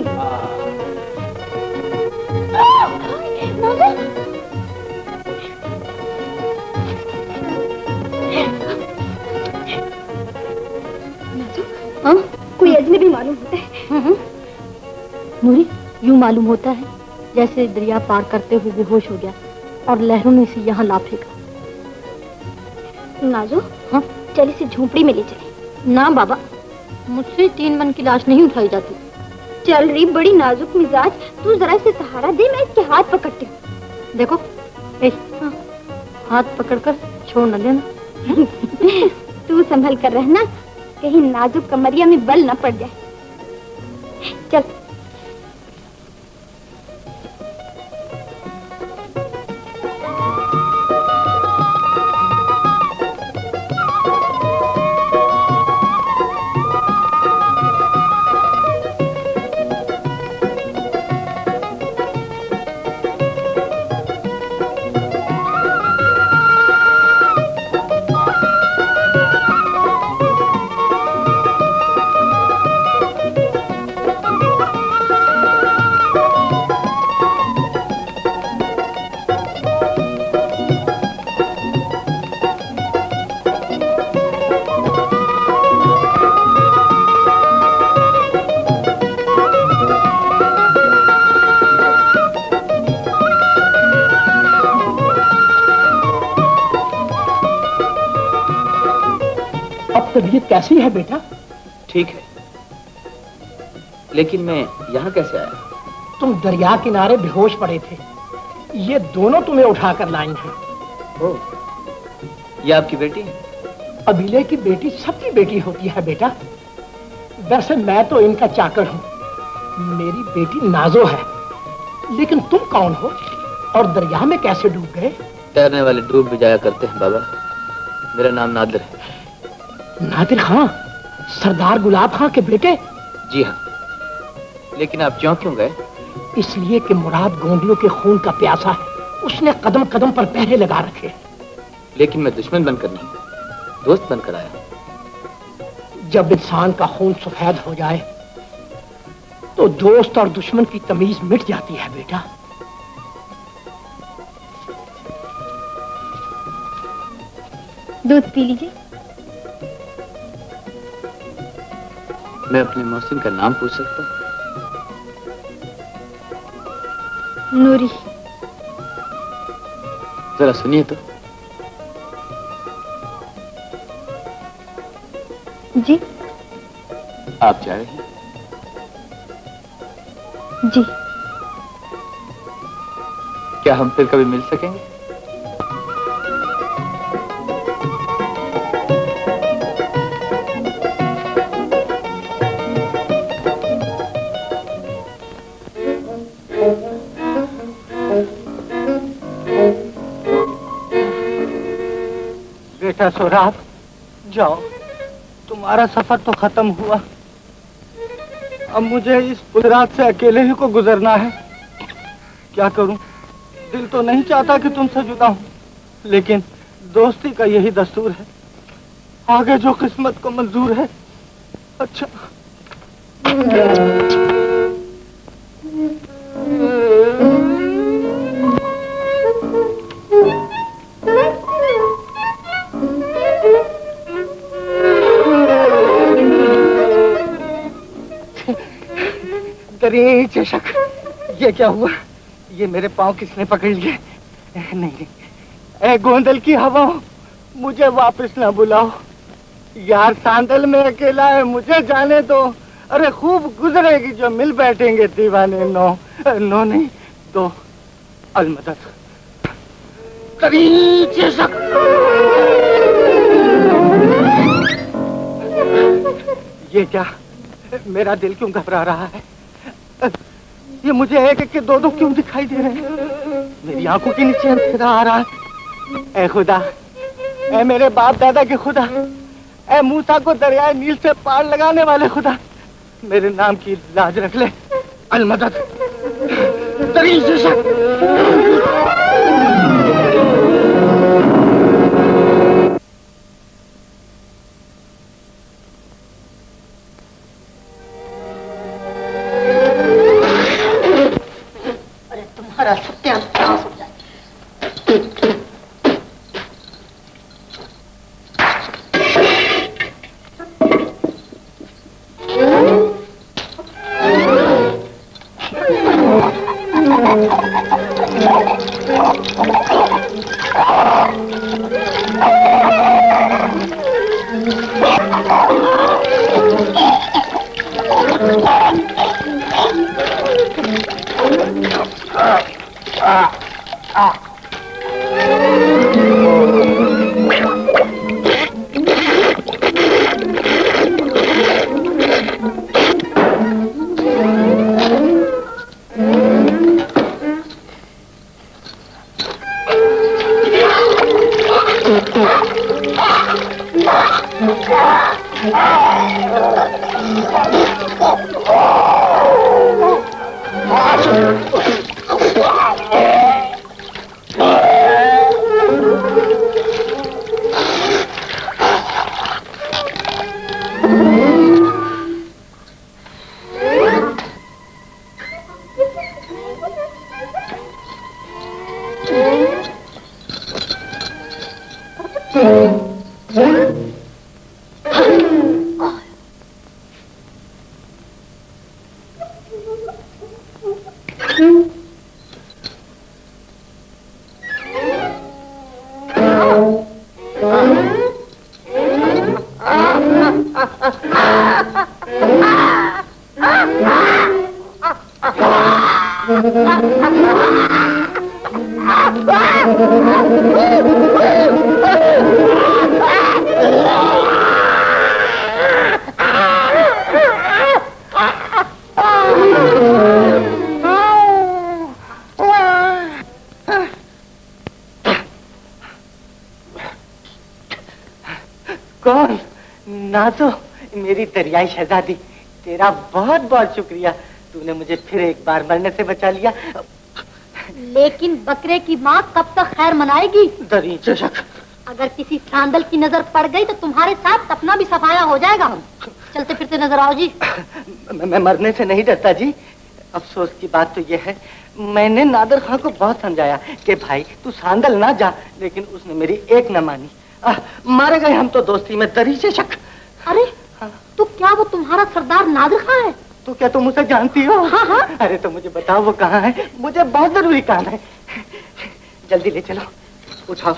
दूंगी। हाँ, कोई अजनबी मालूम होता है। नूरी, यूं मालूम होता है जैसे दरिया पार करते हुए बेहोश हो गया और लहरों ने इसे यहाँ ला फेंका। नाजो, हाँ, चल इसे झोपड़ी में ले चले। ना बाबा, मुझसे 3 मन की लाश नहीं उठाई जाती। चल रही, बड़ी नाजुक मिजाज, तू जरा इसे सहारा दे, मैं इसके हाथ पकड़ती हूँ। देखो, हाँ, हाथ पकड़कर छोड़ न देना। तू संभल कर रहना, कहीं नाजुक कमरिया में बल न पड़ जाए। चल। तबीयत कैसी है बेटा? ठीक है, लेकिन मैं यहाँ कैसे आया? तुम दरिया किनारे बेहोश पड़े थे, ये दोनों तुम्हें उठाकर लाई हैं। ओह, ये आपकी बेटी? अबीले की बेटी सबकी बेटी होती है बेटा। वैसे मैं तो इनका चाकर हूँ, मेरी बेटी नाजो है। लेकिन तुम कौन हो और दरिया में कैसे डूब गए? तैरने वाले डूब भी जाया करते हैं बाबा। मेरा नाम नादिर है। नादिर खां, सरदार गुलाब खां के बेटे? जी हाँ। लेकिन आप क्यों गए? इसलिए कि मुराद गोंडियों के खून का प्यासा है, उसने कदम कदम पर पहरे लगा रखे। लेकिन मैं दुश्मन बनकर नहीं, दोस्त बनकर आया। जब इंसान का खून सफेद हो जाए तो दोस्त और दुश्मन की तमीज मिट जाती है बेटा। दूध पी लीजिए। मैं अपने मौसिन का नाम पूछ सकता हूँ? नूरी। जरा सुनिए तो। जी। आप जा रहे हैं? जी। क्या हम फिर कभी मिल सकेंगे? बेटा सोहराब, जाओ, तुम्हारा सफर तो खत्म हुआ। अब मुझे इस पुलरात से अकेले ही को गुजरना है। क्या करूं? दिल तो नहीं चाहता कि तुमसे जुदा हूं, लेकिन दोस्ती का यही दस्तूर है। आगे जो किस्मत को मंजूर है। अच्छा। चशक, ये क्या हुआ? ये मेरे पांव किसने पकड़ लिए? नहीं, ए गोंदल की हवा, मुझे वापस ना बुलाओ यार। सांदल में अकेला है, मुझे जाने दो। अरे खूब गुजरेगी जो मिल बैठेंगे दीवाने। नो नहीं, दो अलमदद। चशक, ये क्या? मेरा दिल क्यों घबरा रहा है? ये मुझे एक एक के दो क्यों दिखाई दे रहे हैं? मेरी आंखों के नीचे अंधेरा आ रहा है। ए खुदा, ए मेरे बाप दादा के खुदा, ए मूसा को दरियाए नील से पार लगाने वाले खुदा, मेरे नाम की लाज रख ले। अलमदद। तुम्हारा सत्यानाश हो जाए। कौन? नाजो, मेरी दरियाई शहजादी, तेरा बहुत बहुत शुक्रिया। तूने मुझे फिर एक बार मरने से बचा लिया। लेकिन बकरे की माँ कब तक खैर मनाएगी? दरीचे शक। अगर किसी सांदल की नजर पड़ गई तो तुम्हारे साथ अपना भी सफाया हो जाएगा। चलते फिरते नजर आओ जी। मैं मरने से नहीं डरता जी। अफसोस की बात तो यह है, मैंने नादर खां को बहुत समझाया कि भाई तू सांदल ना जा, लेकिन उसने मेरी एक न मानी। मारे गए हम तो दोस्ती में, दरीचे शक। अरे तो क्या वो तुम्हारा सरदार नादिर खां है? तो क्या तुम उसे जानती हो? हाँ हाँ। अरे तो मुझे बताओ वो कहाँ है, मुझे बहुत जरूरी काम है। जल्दी ले चलो, उठाओ।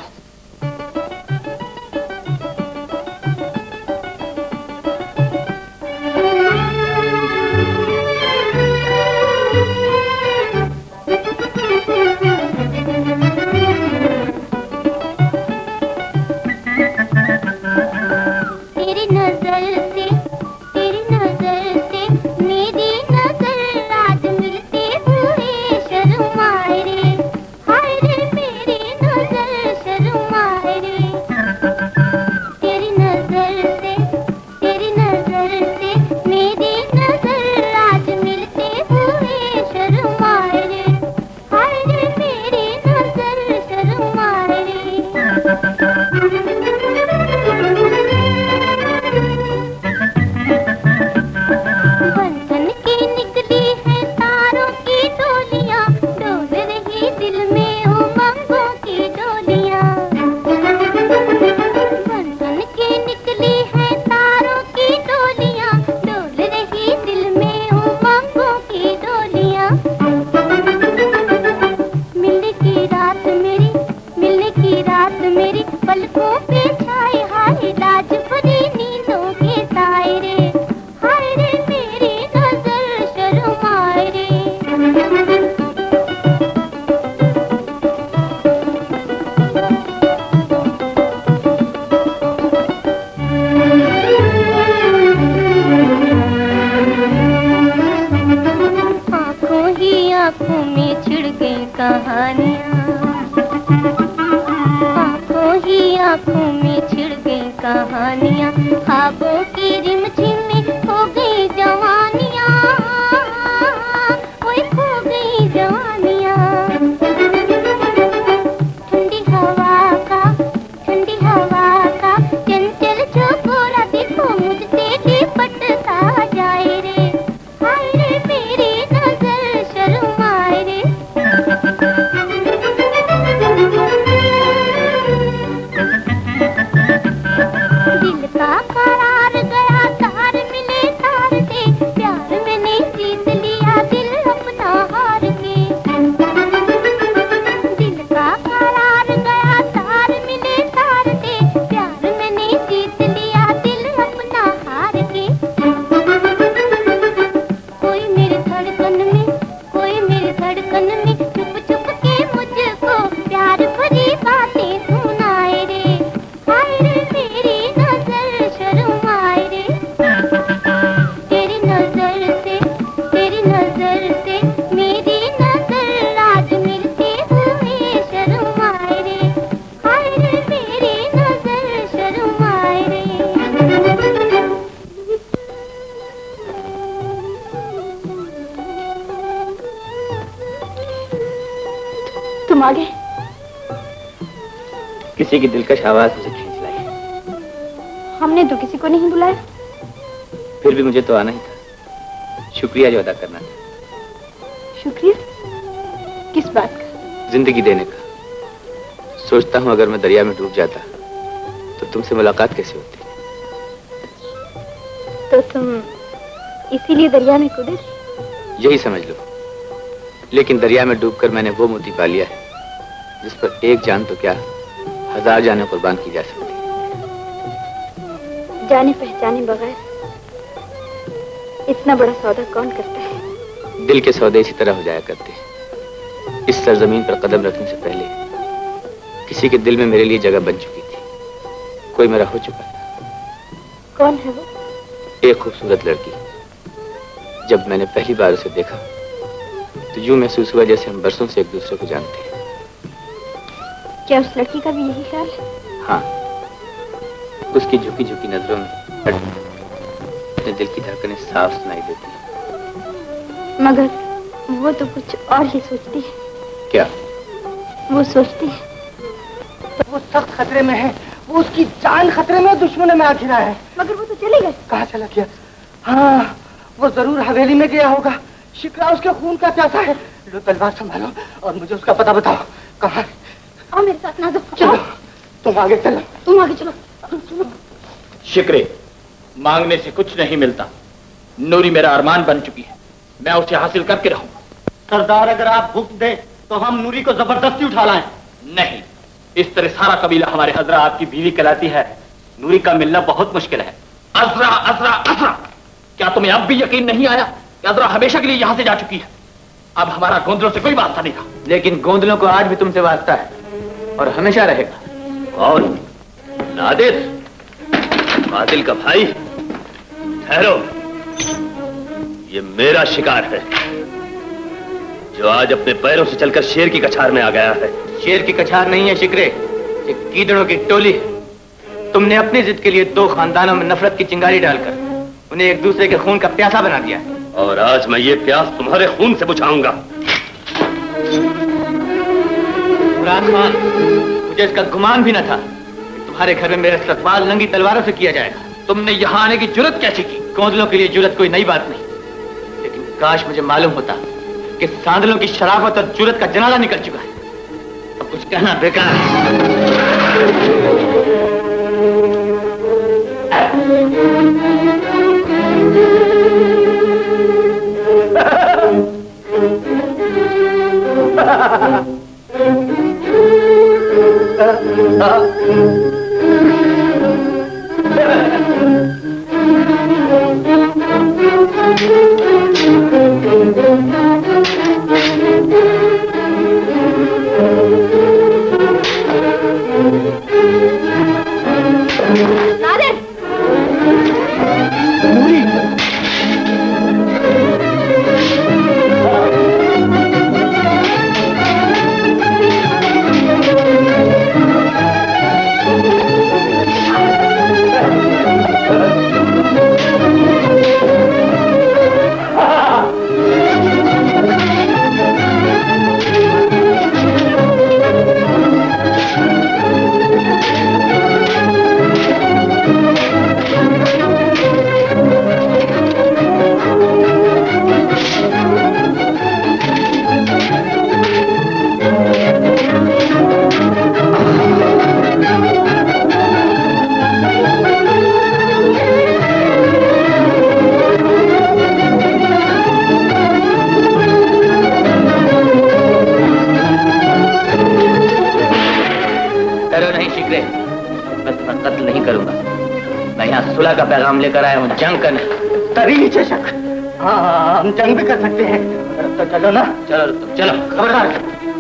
धड़कन में, कोई मेरी धड़कन में चुप चुप के मुझको प्यार भरी बातें सुनाए रे। हाय रे मेरी नजर शर्माए रे, तेरी नजर से मेरी नजर आज मिलते हुए शर्माए रे। हाय रे मेरी नजर शर्माए रे। तुम आ गए? किसी की दिलकश आवाज मुझे खींच लाई। हमने तो किसी को नहीं बुलाया। फिर भी मुझे तो आना ही था, शुक्रिया जो अदा करना था। शुक्रिया? किस बात का? जिंदगी देने का। सोचता हूँ अगर मैं दरिया में डूब जाता तो तुमसे मुलाकात कैसे होती। तो तुम इसीलिए दरिया में कूदे? यही समझ लो। लेकिन दरिया में डूबकर मैंने वो मोती पा लिया है जिस पर एक जान तो क्या 1000 जानें कुर्बान की जा सकती। जाने पहचाने बगैर इतना बड़ा सौदा कौन करता है? दिल के सौदे इसी तरह हो जाया करते हैं। इस सरजमीन पर कदम रखने से पहले किसी के दिल में मेरे लिए जगह बन चुकी थी। कोई मेरा हो चुका था। कौन है वो? एक खूबसूरत लड़की। जब मैंने पहली बार उसे देखा तो यूं महसूस हुआ जैसे हम बरसों से एक दूसरे को जानते हैं। क्या उस लड़की का भी यही ख्याल है? हाँ, उसकी झुकी झुकी नजरों में अपने दिल की धड़कनें साफ सुनाई देती हैं। मगर वो तो कुछ और ही सोचती है। क्या? वो सोचती है वो सख्त खतरे में है, वो उसकी जान खतरे में, दुश्मन में आ घिरा है। मगर वो तो चले गए। कहाँ चला गया? हाँ, वो जरूर हवेली में गया होगा। शिकरा उसके खून का प्यासा है। लो तलवार संभालो और मुझे उसका पता बताओ। कहाँ? आओ मेरे साथ नाज़ो। चलो। तुम आगे चलो। तुम आगे चलो। चलो। शिकरे मांगने से कुछ नहीं मिलता। नूरी मेरा अरमान बन चुकी है, मैं उसे हासिल करके रहूंगा। सरदार, अगर आप हुक्म दें तो हम नूरी को जबरदस्ती उठा लाएं। नहीं, इस तरह सारा कबीला हमारे हजरा आपकी बीवी कहलाती है। नूरी का मिलना बहुत मुश्किल है। अजरा अजरा अजरा, क्या तुम्हें अब भी यकीन नहीं आया कि अजरा हमेशा के लिए यहाँ से जा चुकी है? अब हमारा गोंदलों से कोई वास्ता नहीं था। लेकिन गोंदलों को आज भी तुमसे वास्ता है और हमेशा रहेगा। और नादिर, कातिल का भाई, ठहरो। ये मेरा शिकार है जो आज अपने पैरों से चलकर शेर की कछार में आ गया है। शेर की कछार नहीं है शिकरे, ये कीदड़ों की टोली है। तुमने अपनी जिद के लिए 2 खानदानों में नफरत की चिंगारी डालकर उन्हें एक दूसरे के खून का प्यासा बना दिया है। और आज मैं ये प्यास तुम्हारे खून से बुझाऊंगा। मुराद खान, मुझे इसका गुमान भी न था कि तुम्हारे घर में मेरा इस्तकबाल नंगी तलवारों से किया जाएगा। तुमने यहाँ आने की जुर्रत कैसे की? गोंदलों के लिए जुर्रत कोई नई बात नहीं, लेकिन काश मुझे मालूम होता कि सांदलों की शराफत और जुर्रत का जनाजा निकल चुका है। अब कुछ कहना बेकार है। सुलह का पैगाम लेकर आया हूँ, जंग करने। तरी नीचे शक, हाँ, हम जंग भी कर सकते हैं। तो चलो ना। चलो रुस्तम, चलो। खबरदार।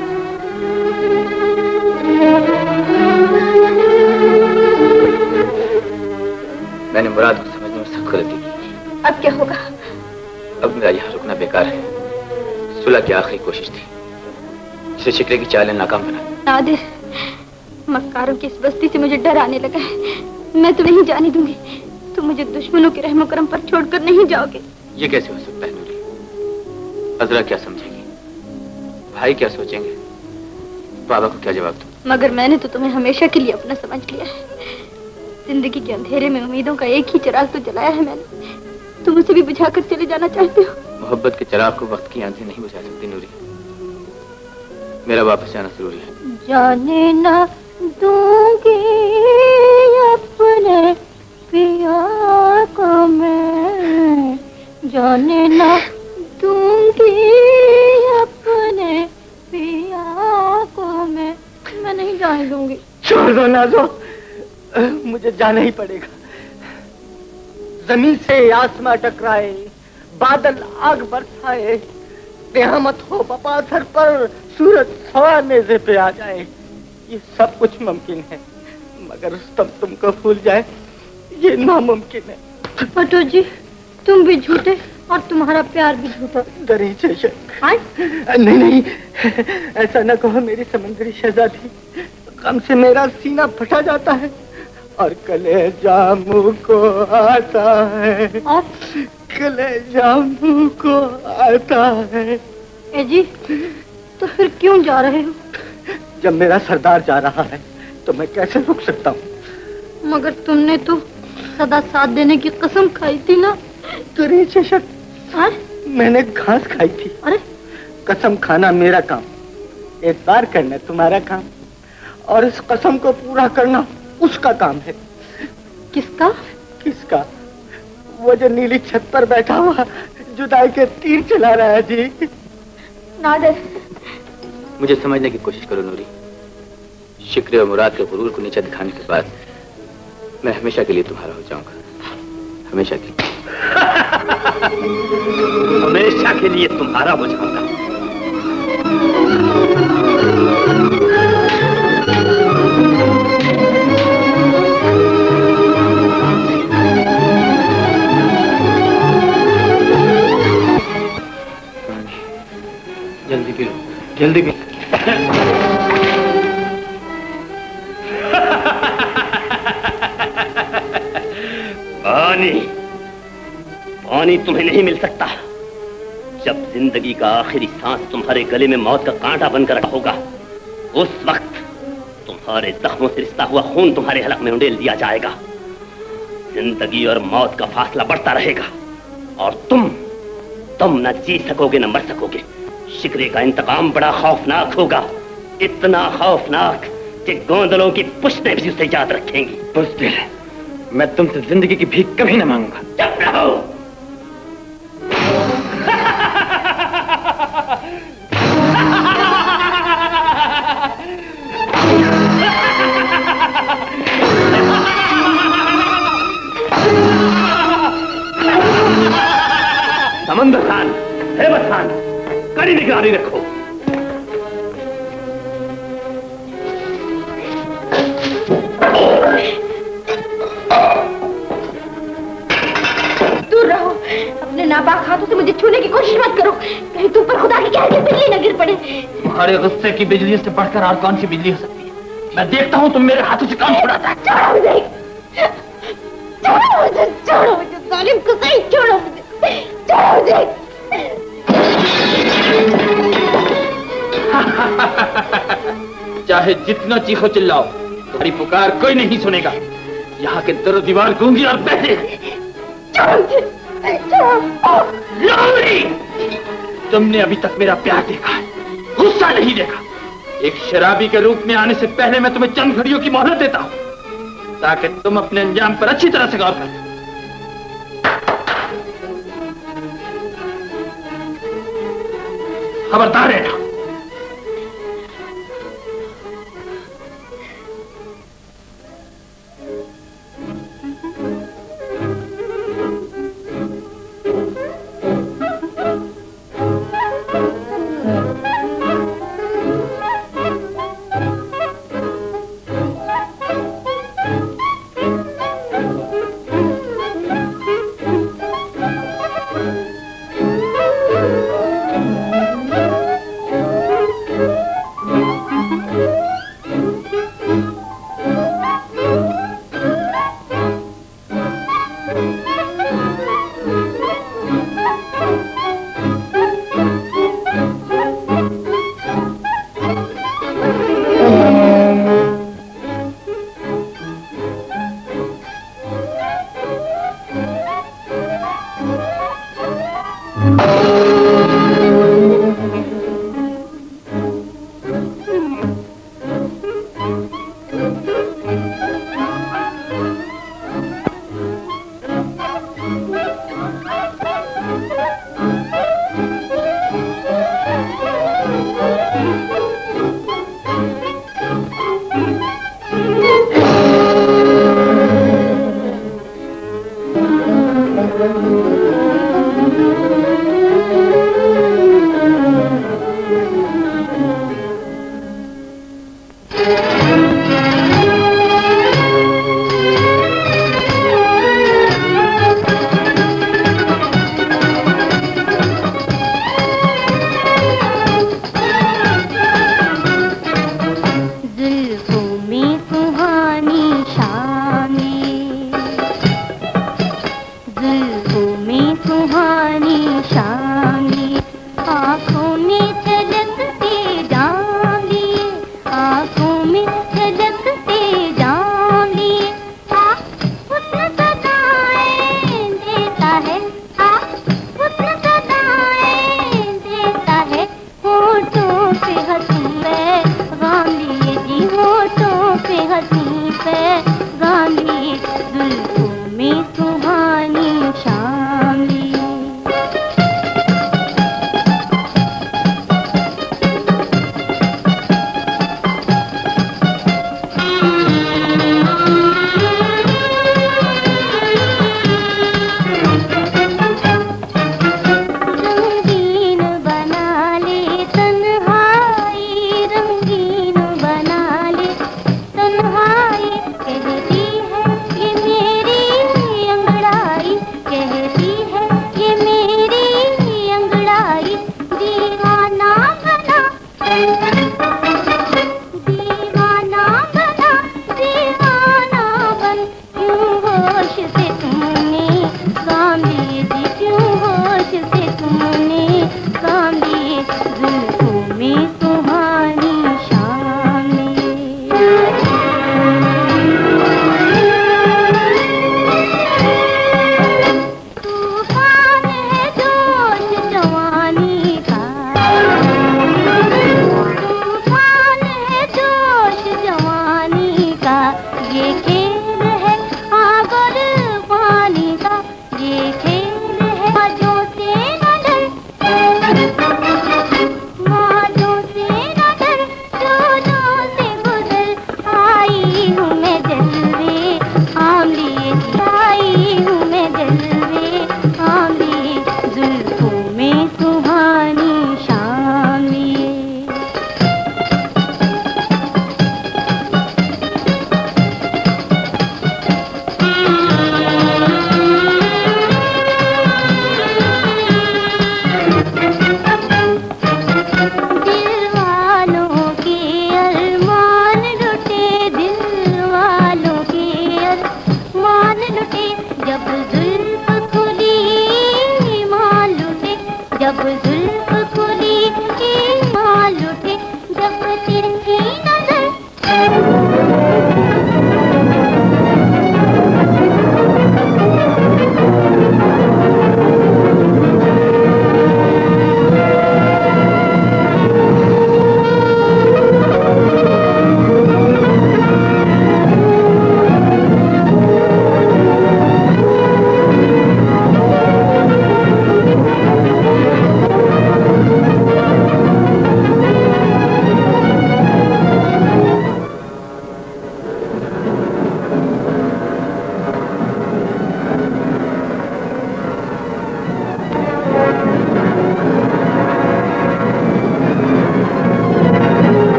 मैंने मुराद को समझने में सख्त गलती की। अब क्या होगा? अब मेरा यहाँ रुकना बेकार है। सुलह की आखिरी कोशिश थी, जिसे शिकरे की चालें नाकाम बना। नादिर, मक्कारों की इस बस्ती से मुझे डर आने लगा है। मैं तो नहीं जाने दूंगी। तुम मुझे दुश्मनों के रहमो करम पर छोड़कर नहीं जाओगे। ये कैसे हो सकता है नूरी? अजरा क्या समझेगी, भाई क्या सोचेंगे, बाबा को क्या जवाब दूं? मगर मैंने तो तुम्हें हमेशा के लिए अपना समझ लिया है। जिंदगी के अंधेरे में उम्मीदों का एक ही चिराग तो जलाया है मैंने। तुम उसे भी बुझाकर चले जाना चाहते हो? मोहब्बत के चिराग को वक्त की आंखें नहीं बुझा सकती नूरी। मेरा वापस जाना जरूरी है। जाने ना दूंगी अपने पिया को मैं, जाने ना दूंगी अपने पिया को मैं नहीं जाने दूंगी। छोड़ दो नाज़ो, मुझे जाना ही पड़ेगा। जमीन से आसमां टकराए, बादल आग बरसाए, क़यामत हो बपाथर पर, सूरज सवा नेज़े पे आ जाए, ये सब कुछ मुमकिन है, मगर रुस्तम तुमको भूल जाए ये नामुमकिन है। पटो जी, तुम भी झूठे और तुम्हारा प्यार भी झूठा। दरीचे नहीं नहीं, ऐसा न कहो मेरी समंदरी शहजादी। गम से मेरा सीना फटा जाता है और कलेजा मुंह को आता है, कलेजा मुंह को आता है। ए जी, तो फिर क्यों जा रहे हो? जब मेरा सरदार जा रहा है तो मैं कैसे रुक सकता हूँ? मगर तुमने तो सदा साथ देने की कसम खाई थी ना। मैंने घास खाई थी। अरे कसम खाना मेरा काम, एतबार करना तुम्हारा काम, और इस कसम को पूरा करना उसका काम है। किसका? किसका? वो जो नीली छत पर बैठा हुआ जुदाई के तीर चला रहा है जी। नादिर, मुझे समझने की कोशिश करो नूरी। शिक्रे और मुराद के गुरूर को नीचे दिखाने के बाद मैं हमेशा के लिए तुम्हारा हो जाऊंगा, हमेशा के लिए। हमेशा के लिए तुम्हारा हो जाऊंगा। जल्दी पी लो, जल्दी पी। पानी, पानी तुम्हें नहीं मिल सकता। जब जिंदगी का आखिरी सांस तुम्हारे गले में मौत का कांटा बनकर रखा होगा, उस वक्त तुम्हारे जख्मों से रिश्ता हुआ खून तुम्हारे हलक में उंडेल दिया जाएगा। जिंदगी और मौत का फासला बढ़ता रहेगा और तुम न जी सकोगे न मर सकोगे। शिकरे का इंतकाम बड़ा खौफनाक होगा, इतना खौफनाक कि गोंदलों की पुश्तें भी उसे याद रखेंगी। बुज़दिल, मैं तुमसे जिंदगी की भीख कभी न मांगूंगा। चुप रहो। समंदर खान, हेमत खान, कड़ी निगरानी रखो। दूर रहो, अपने नापाक हाथों से मुझे छूने की कोशिश मत करो, कहीं तुम पर खुदा की कहर की बिजली न गिर पड़े। तुम्हारे गुस्से की बिजली से बढ़कर और कौन सी बिजली हो सकती है? मैं देखता हूँ तुम मेरे हाथों से काम छुड़ाता है। छोड़ो मुझे, छोड़ो मुझे, छोड़ो मुझे, जालिम कुसई, छोड़ो मुझे, छोड़ो मुझे। चाहे जितना चीखो चिल्लाओ, तुम्हारी पुकार कोई नहीं सुनेगा। यहाँ के दरो दीवार गूंगी और बहरे। लोरी, तुमने अभी तक मेरा प्यार देखा है, गुस्सा नहीं देखा। एक शराबी के रूप में आने से पहले मैं तुम्हें चंद घड़ियों की मोहलत देता हूँ, ताकि तुम अपने अंजाम पर अच्छी तरह से गौर कर सको। खबरदार रहना।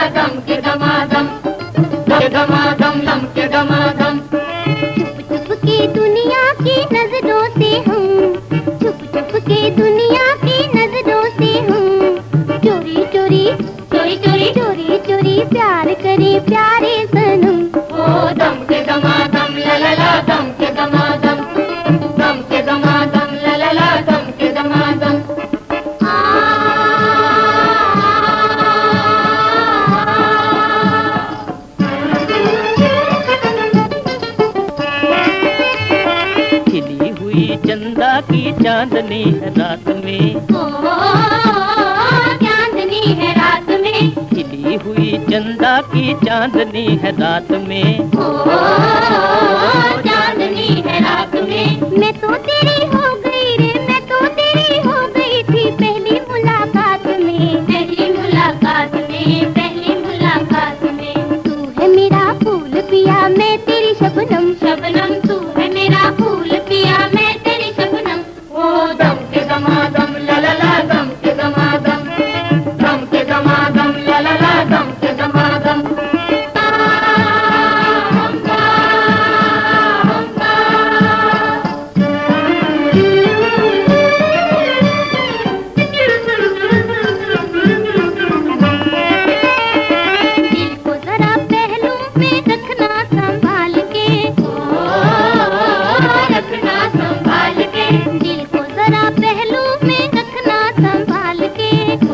दम के दमादम, दमादम दम के दमादम। छुप छुप के दुनिया की नजरों से हम, छुप छुप के दुनिया की नजरों से हम, चोरी चोरी चोरी चोरी चोरी चोरी प्यार करे प्यारे सनम। ओ दम के दमादम ला ला ला, दम के दमादम, दम के दमादम ला ला ला, दम के दमादम। खिली हुई चंदा की चांदनी है रात में, चांदनी है रात में, खिली हुई चंदा की चांदनी है रात में, चांदनी है रात में। मैं तो तेरी हो गई रे, मैं तो तेरी हो गई थी पहली मुलाकात में, पहली मुलाकात में, पहली मुलाकात में। तू है मेरा फूल पिया, मैं तेरी शबनम, शबनम तू है मेरा फूल पिया, मैं तेरी शबनम। ओ दम के दमादम ला ला ला, दम के दमादम, दम के दमादम ला ला ला, दम के दमादम। दिल को जरा पहलू में रखना संभाल के, रखना संभाल के, दिल को जरा पहलू में रखना संभाल के,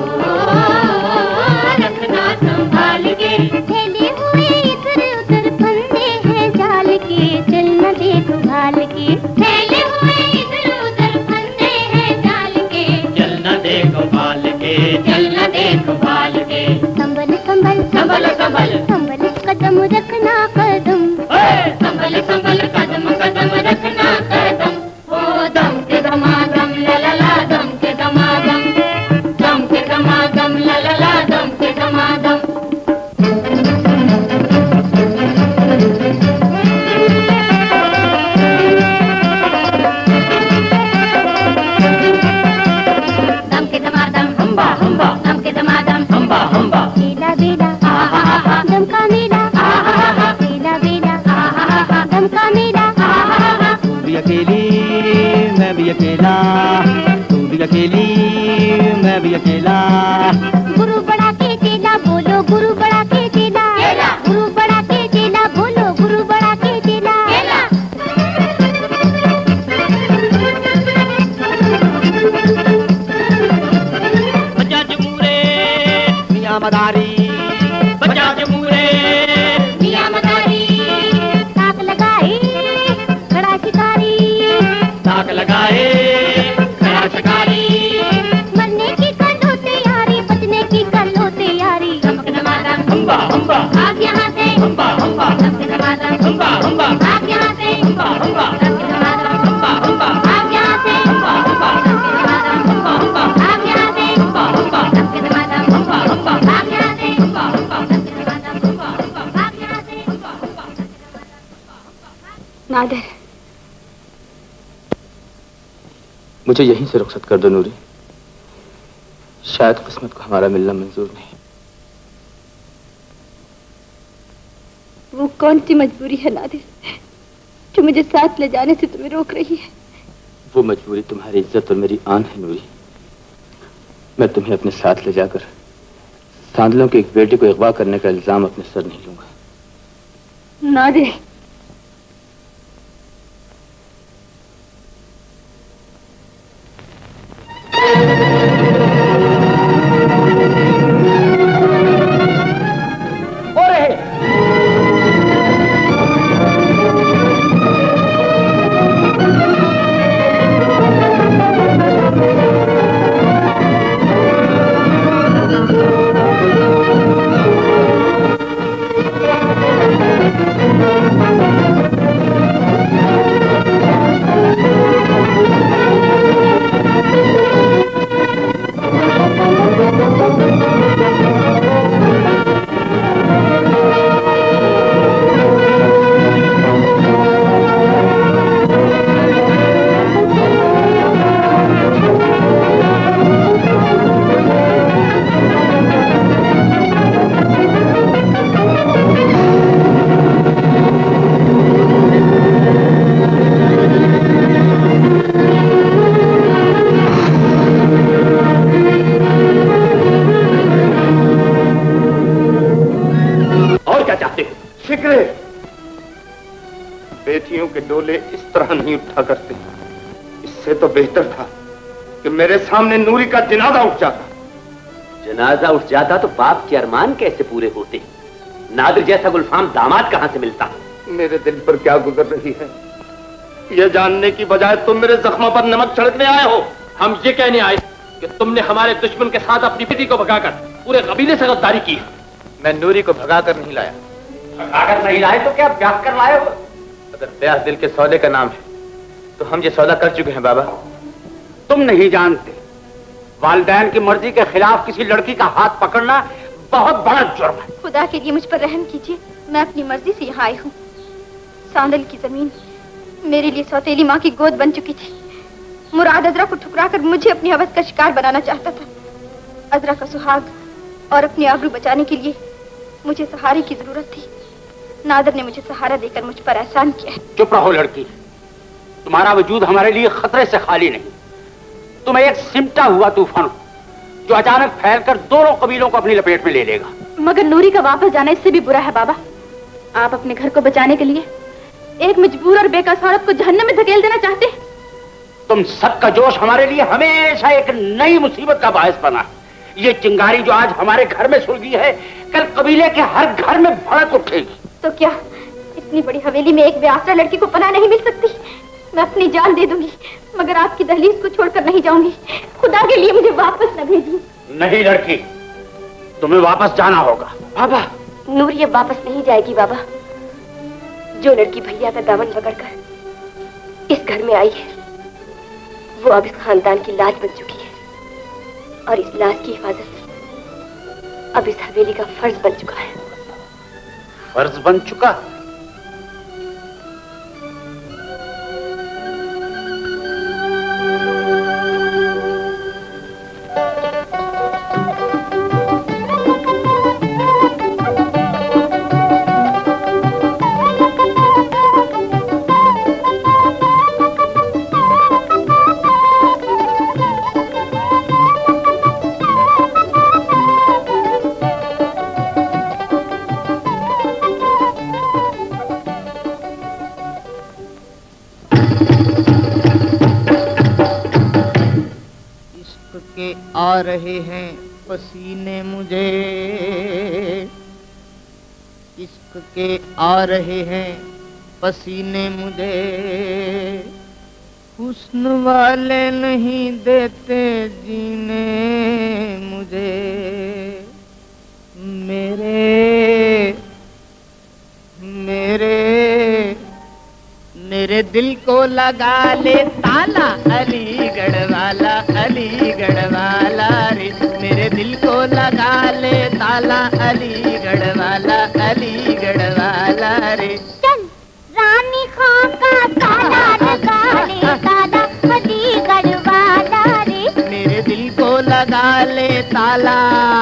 रखना संभाल के। फैले हुए इधर उधर फंदे हैं जाल के, चल न देख भाल के। फैले हुए इधर उधर फंदे हैं जाल के, चल न देखो बाल के, चल न देख भाल के। संभल संभल संभल संभल संभल कदम रखना कदम, संभल संभल कदम कदम रखना कदम। ओ दम के दमादम ला ला ला, दम के दमादम, दम के दमादम ला ला ला, दम के दमादम। दम के दमादम हम्बा हम्बा, दम के दमादम हम्बा हम्बा। बेला बेला दम का मेला, बेला बेला दम का मेला। तू भी अकेली मैं भी अकेला, तू भी अकेली मैं भी अकेला। गुरु बड़ा के चेला बोलो, गुरु बड़ा के चेला, गुरु बड़ा के चेला बोलो, गुरु बड़ा के चेला। बजा जमूरे मियां मदारी, बजा जमूरे मियां मदारी, ताक लगाए खड़ा शिकारी, ताक लगाए खड़ा शिकारी। मरने की कर लो तैयारी, बचने की कर लो तैयारी। दम के दमादम हम्बा हम्बा, भाग यहाँ से, हम्बा हम्बा, दम के दमादम हम्बा हम्बा, भाग यहाँ से, हम्बा हम्बा, दम के दमादम हम्बा हम्बा, भाग यहाँ से, हम्बा हम्बा, दम के दमादम हम्बा हम्बा, भाग यहाँ से, हम्बा हम्बा, दम के दमादम हम्बा हम्बा, भाग यहाँ से, हम्बा हम्बा, दम के दमादम भाग यहाँ से। नादिर, मुझे यहीं से रुखसत कर दो नूरी, शायद किस्मत को हमारा मिलना मंजूर नहीं। वो कौन सी मजबूरी है नादिर जो मुझे साथ ले जाने से तुम्हें रोक रही है? वो मजबूरी तुम्हारी इज्जत और मेरी आन है नूरी। मैं तुम्हें अपने साथ ले जाकर सांदलों की एक बेटी को अगवा करने का इल्जाम अपने सर नहीं लूंगा। नादिर, निकले। बेटियों के डोले इस तरह नहीं उठा करते। इससे तो बेहतर था कि मेरे सामने नूरी का जनाजा उठ जाता। जनाजा उठ जाता तो बाप के अरमान कैसे पूरे होते? नादिर जैसा गुलफाम दामाद कहां से मिलता? मेरे दिल पर क्या गुजर रही है यह जानने की बजाय तुम मेरे जख्मों पर नमक छिड़कने आए हो। हम ये कहने आए कि तुमने हमारे दुश्मन के साथ अपनी बेटी को भगाकर पूरे कबीले से गद्दारी की। मैं नूरी को भगाकर नहीं लाया। भगाकर नहीं लाए तो क्या ब्याह कर लाए हो? अगर ब्याह दिल के सौदे का नाम है तो हम ये सौदा कर चुके हैं बाबा। तुम नहीं जानते, वालिदैन की मर्जी के खिलाफ किसी लड़की का हाथ पकड़ना बहुत बड़ा जुर्म है। खुदा के लिए मुझ पर रहम कीजिए, मैं अपनी मर्जी से यहाँ आई हूँ। सांदल की जमीन मेरे लिए सौतेली माँ की गोद बन चुकी थी। मुराद अजरा को ठुकराकर मुझे अपनी हवस का शिकार बनाना चाहता था। अजरा का सुहाग और अपनी आबरू बचाने के लिए मुझे सहारे की जरूरत थी। नादर ने मुझे सहारा देकर मुझ पर एहसान किया है। चुप रहो लड़की, तुम्हारा वजूद हमारे लिए खतरे से खाली नहीं। तुम एक सिमटा हुआ तूफान जो अचानक फैलकर दोनों कबीलों को अपनी लपेट में ले लेगा। मगर नूरी का वापस जाना इससे भी बुरा है बाबा। आप अपने घर को बचाने के लिए एक मजबूर और बेकस औरत को जहन्नम में धकेल देना चाहते हैं। तुम सबका जोश हमारे लिए हमेशा एक नई मुसीबत का बायस बना। ये चिंगारी जो आज हमारे घर में सुलगी है, कल कबीले के हर घर में भड़क उठेगी। तो क्या इतनी बड़ी हवेली में एक बेआसरा लड़की को पनाह नहीं मिल सकती? मैं अपनी जान दे दूंगी मगर आपकी दहलीज को छोड़कर नहीं जाऊंगी। खुदा के लिए मुझे वापस न भेजिए। नहीं लड़की, तुम्हें वापस जाना होगा। बाबा, नूरी अब वापस नहीं जाएगी बाबा। जो लड़की भैया का दामन पकड़कर इस घर में आई है वो अब इस खानदान की लाज बन चुकी है और इस लाज की हिफाजत अब इस हवेली का फर्ज बन चुका है। फर्ज बन चुका? आ रहे हैं पसीने मुझे, इश्क के आ रहे हैं पसीने मुझे, हुस्न वाले नहीं देते जीने मुझे। मेरे मेरे मेरे दिल को लगा ले ताला अलीगढ़ वाला, अलीगढ़ वाला रे। मेरे दिल को लगा ले ताला अलीगढ़ वाला, अलीगढ़ वाला रे। चल रानी खां का ताला लगा ले ताला अलीगढ़ वाला रे। मेरे दिल को लगा ले ताला।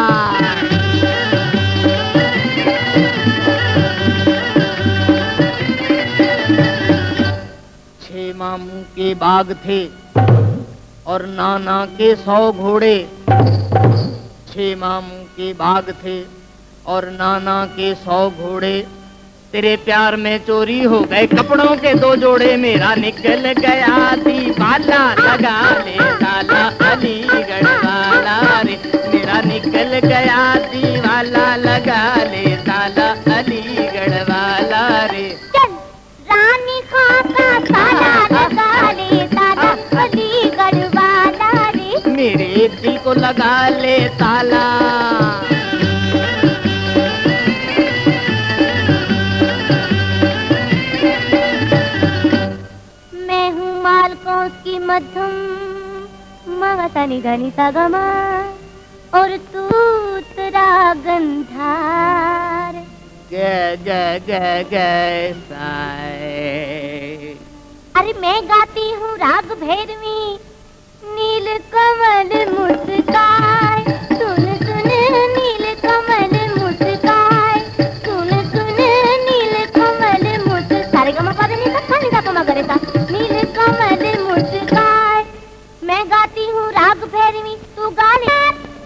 मामू के बाग थे और नाना के 100 घोड़े। 6 मामू के बाग थे और नाना के 100 घोड़े। तेरे प्यार में चोरी हो गए कपड़ों के 2 जोड़े। मेरा निकल गया दीवाला लगा ले ताला अलीगढ़ वाला रे। मेरा निकल गया दीवाला लगा ले ताला अलीगढ़ वाला रे। रानी खां का ताला लगा ले ताला अलीगढ़ वाला रे। मेरे दिल को लगा ले ताला। मैं हूँ मालकों की मधुम मगा सनी धनी सागमा और तू तेरा गंधार। ग ग ग ग साए। अरे मैं गाती हूँ राग भैरवी नील कमल मुस्काए। सुन सुन नील कमल मुस्काए, सुन सुन नील कमल मुस्काए। सारे गमा पा नहीं सकता नहीं था मगर सा नील कमल मुस्काए। मैं गाती हूँ राग भैरवी तू गा ले।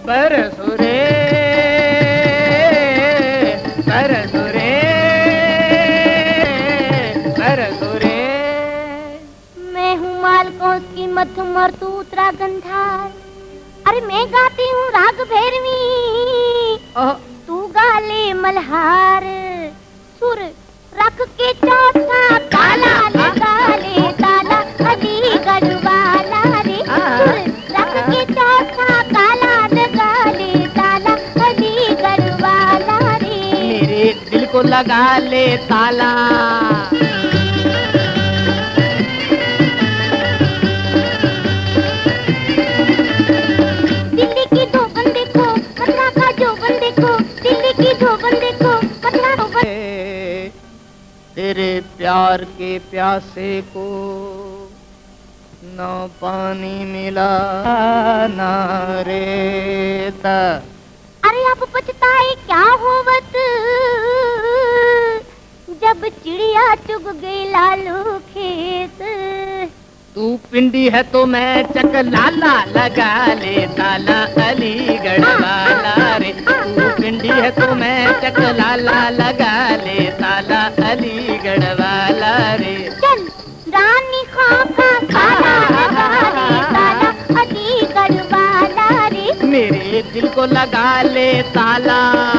बरसुरे बरसुरे भीम और तू उतरा गंधार। अरे मैं गाती हूँ राग भैरवी, तू गाले मल्हार। सुर रख के चौथा काला लगा ले ताला अलीगढ़ वाला रे। सुर रख के चौथा काला लगा ले ताला अलीगढ़ वाला रे। मेरे दिल को लगा ले ताला। दिल्ली की धोबन देखो, पटना का जोबन देखो, दिल्ली की धोबन देखो, पटना धोबन। तेरे प्यार के प्यासे को न पानी मिला न रेत। अरे अब पछताए क्या होवत, जब चिड़िया चुग गई लालू खेत। तू पिंडी है तो मैं चकलाला लगा ले ताला अलीगढ़ वाला रे। तू पिंडी है तो मैं चकलाला लगा ले ताला अलीगढ़ वाला रे। चल रानी खाका काला लगा ले ताला अलीगढ़ वाला रे। मेरे दिल को लगा ले ताला।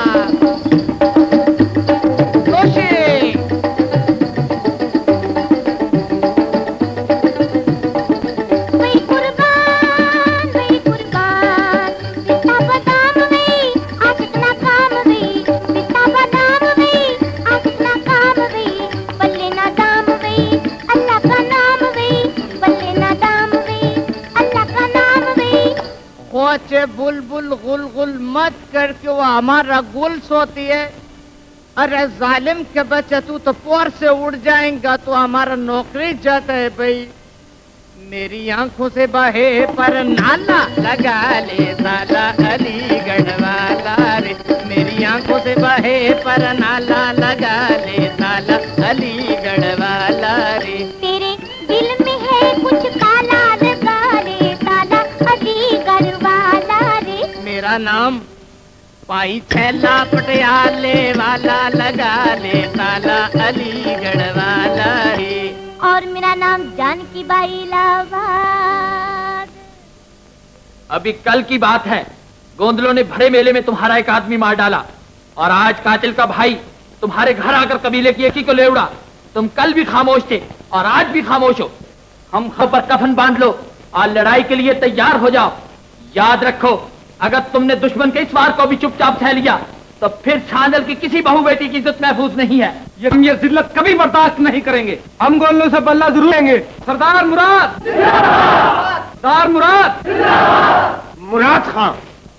बुलबुल गुल गुल मत करके वो हमारा गुल सोती है। अरे जालिम के बच्चे तू तो पोर से उड़ जाएगा तो हमारा नौकरी जाता है भाई। मेरी आंखों से बहे पर नाला लगा ले ताला अलीगढ़ वाला रे। मेरी आंखों से बहे पर नाला लगा ले ताला अलीगढ़ वाला रे। तेरे दिल में है कुछ काला लगा ले ताला अलीगढ़ वाला रे। मेरा नाम पाई छैला पटियाले वाला लगा ले ताला अलीगढ़ वाला रे। और मेरा नाम जानकी बाई इलाहाबाद। अभी कल की बात है, गोंदलों ने भरे मेले में तुम्हारा एक आदमी मार डाला और आज कातिल का भाई तुम्हारे घर आकर कबीले की एक ही को ले उड़ा। तुम कल भी खामोश थे और आज भी खामोश हो। हम पर कफन बांध लो और लड़ाई के लिए तैयार हो जाओ। याद रखो, अगर तुमने दुश्मन के इस वार को भी चुपचाप सह लिया तो फिर छानल की किसी बहू बेटी की इज्जत महफूज नहीं है। हम ये जिल्लत कभी बर्दाश्त नहीं करेंगे। हम गोलों से बल्ला जरूर लेंगे। सरदार मुराद, सरदार मुराद, मुराद खां।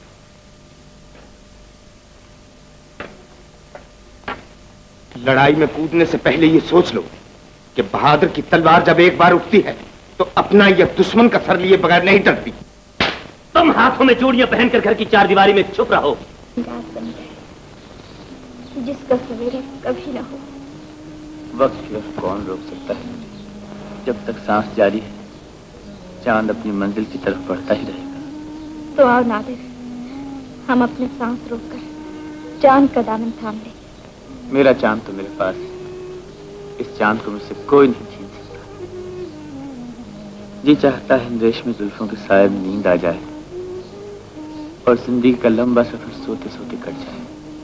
लड़ाई में कूदने से पहले ये सोच लो कि बहादुर की तलवार जब एक बार उठती है तो अपना या दुश्मन का सर लिए बगैर नहीं डरती। तुम हाथों में चूड़ियां पहनकर घर की चारदीवारी में छुप रहो। जिसका सवेरे कभी ना हो। वक्त की ओर कौन रोक सकता है? जब तक सांस जारी है चांद अपनी मंजिल की तरफ बढ़ता ही रहेगा। तो आओ नादिर, हम अपने सांस रोककर चांद का दामन थाम ले। मेरा चांद तो मेरे पास है, इस चांद को मुझसे कोई नहीं छीन सकता। जी चाहता है इन रेशमी जुल्फों के साए में नींद आ जाए और जिंदगी का लंबा सफर सोते सोते कट जाए।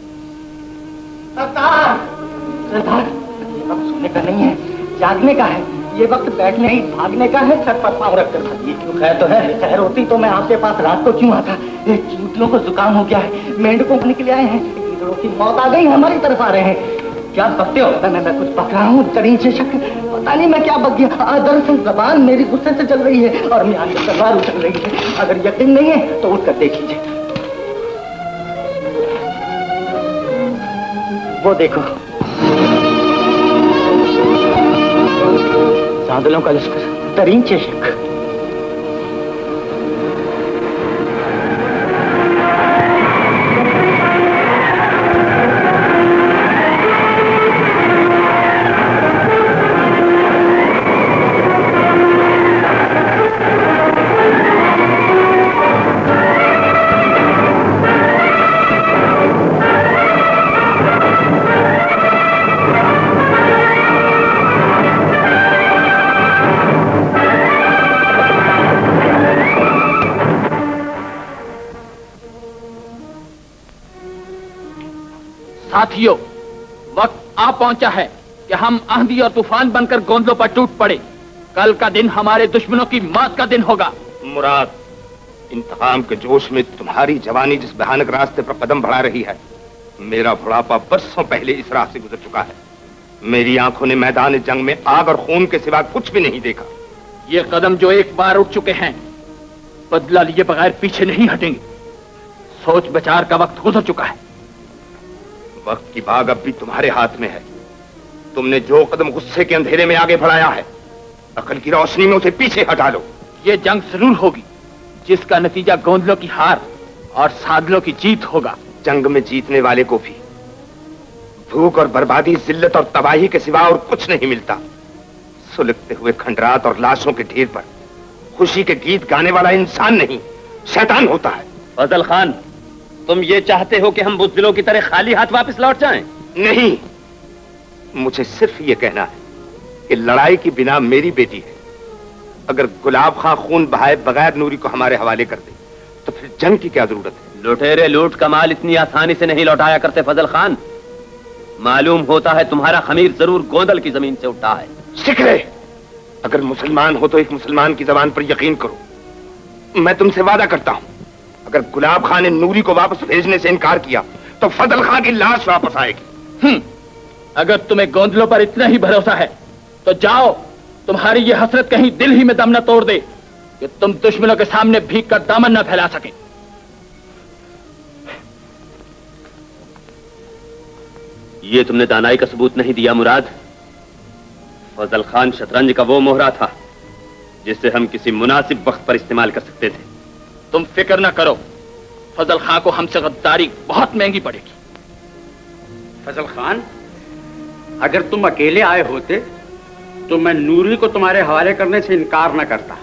सरदार, सरदार, ये वक्त सोने का नहीं है, जागने का है। ये वक्त बैठने ही भागने का है। सर पर पाँव रखकर भागिए। क्यों खैर तो है? खैर होती तो मैं आपके पास रात को क्यों आता? चींटियों को जुकाम हो गया है, मेंढकों को निकले आए हैं, गिदड़ों की मौत आ गई, हमारी तरफ आ रहे हैं। क्या बकते हो? मैं कुछ बक रहा हूँ, जरीन से शक। पता नहीं मैं क्या बक गया। दरअसल जबान मेरी गुस्से से चल रही है और मैं आगे तलवार उछल रही है। अगर यकीन नहीं है तो उठकर देख लीजिए। वो देखो, सादलों का लश्कर, तरीन चेशक। साथियों, वक्त आ पहुंचा है कि हम आंधी और तूफान बनकर गोंदलों पर टूट पड़े। कल का दिन हमारे दुश्मनों की मौत का दिन होगा। मुराद, इंतकाम के जोश में तुम्हारी जवानी जिस भयानक रास्ते पर कदम बढ़ा रही है, मेरा बुढ़ापा बरसों पहले इस राह से गुजर चुका है। मेरी आंखों ने मैदान जंग में आग और खून के सिवा कुछ भी नहीं देखा। ये कदम जो एक बार उठ चुके हैं, बदला लिए बगैर पीछे नहीं हटेंगे। सोच विचार का वक्त गुजर चुका है। वक्त की बाग अब भी तुम्हारे हाथ में है। तुमने जो कदम गुस्से के अंधेरे में आगे बढ़ाया है, अकल की रोशनी में उसे पीछे हटा लो। ये जंग जरूर होगी जिसका नतीजा गोंदलों की हार और सादलों की जीत होगा। जंग में जीतने वाले को भी भूख और बर्बादी, जिल्लत और तबाही के सिवा और कुछ नहीं मिलता। सुलगते हुए खंडरात और लाशों के ढेर पर खुशी के गीत गाने वाला इंसान नहीं, शैतान होता है। फजल खान, तुम ये चाहते हो कि हम बुज़दिलों की तरह खाली हाथ वापस लौट जाएं? नहीं, मुझे सिर्फ ये कहना है कि लड़ाई की बिना मेरी बेटी है। अगर गुलाब खां खून बहाए बगैर नूरी को हमारे हवाले कर दे तो फिर जंग की क्या जरूरत है? लुटेरे लूट का माल इतनी आसानी से नहीं लौटाया करते फजल खान। मालूम होता है तुम्हारा खमीर जरूर गोंदल की जमीन से उठा है। शिकरे, अगर मुसलमान हो तो एक मुसलमान की जबान पर यकीन करो। मैं तुमसे वादा करता हूं, अगर गुलाब खां ने नूरी को वापस भेजने से इनकार किया तो फजल खां की लाश वापस आएगी। अगर तुम्हें गोंदलों पर इतना ही भरोसा है तो जाओ, तुम्हारी ये हसरत कहीं दिल ही में दम न तोड़ दे कि तुम दुश्मनों के सामने भीख कर दामन न फैला सके। ये तुमने दानाई का सबूत नहीं दिया मुराद। फजल खान शतरंज का वो मोहरा था जिसे हम किसी मुनासिब वक्त पर इस्तेमाल कर सकते थे। तुम फिक्र न करो, फजल खान को हमसे गद्दारी बहुत महंगी पड़ेगी। फजल खान, अगर तुम अकेले आए होते तो मैं नूरी को तुम्हारे हवाले करने से इनकार न करता,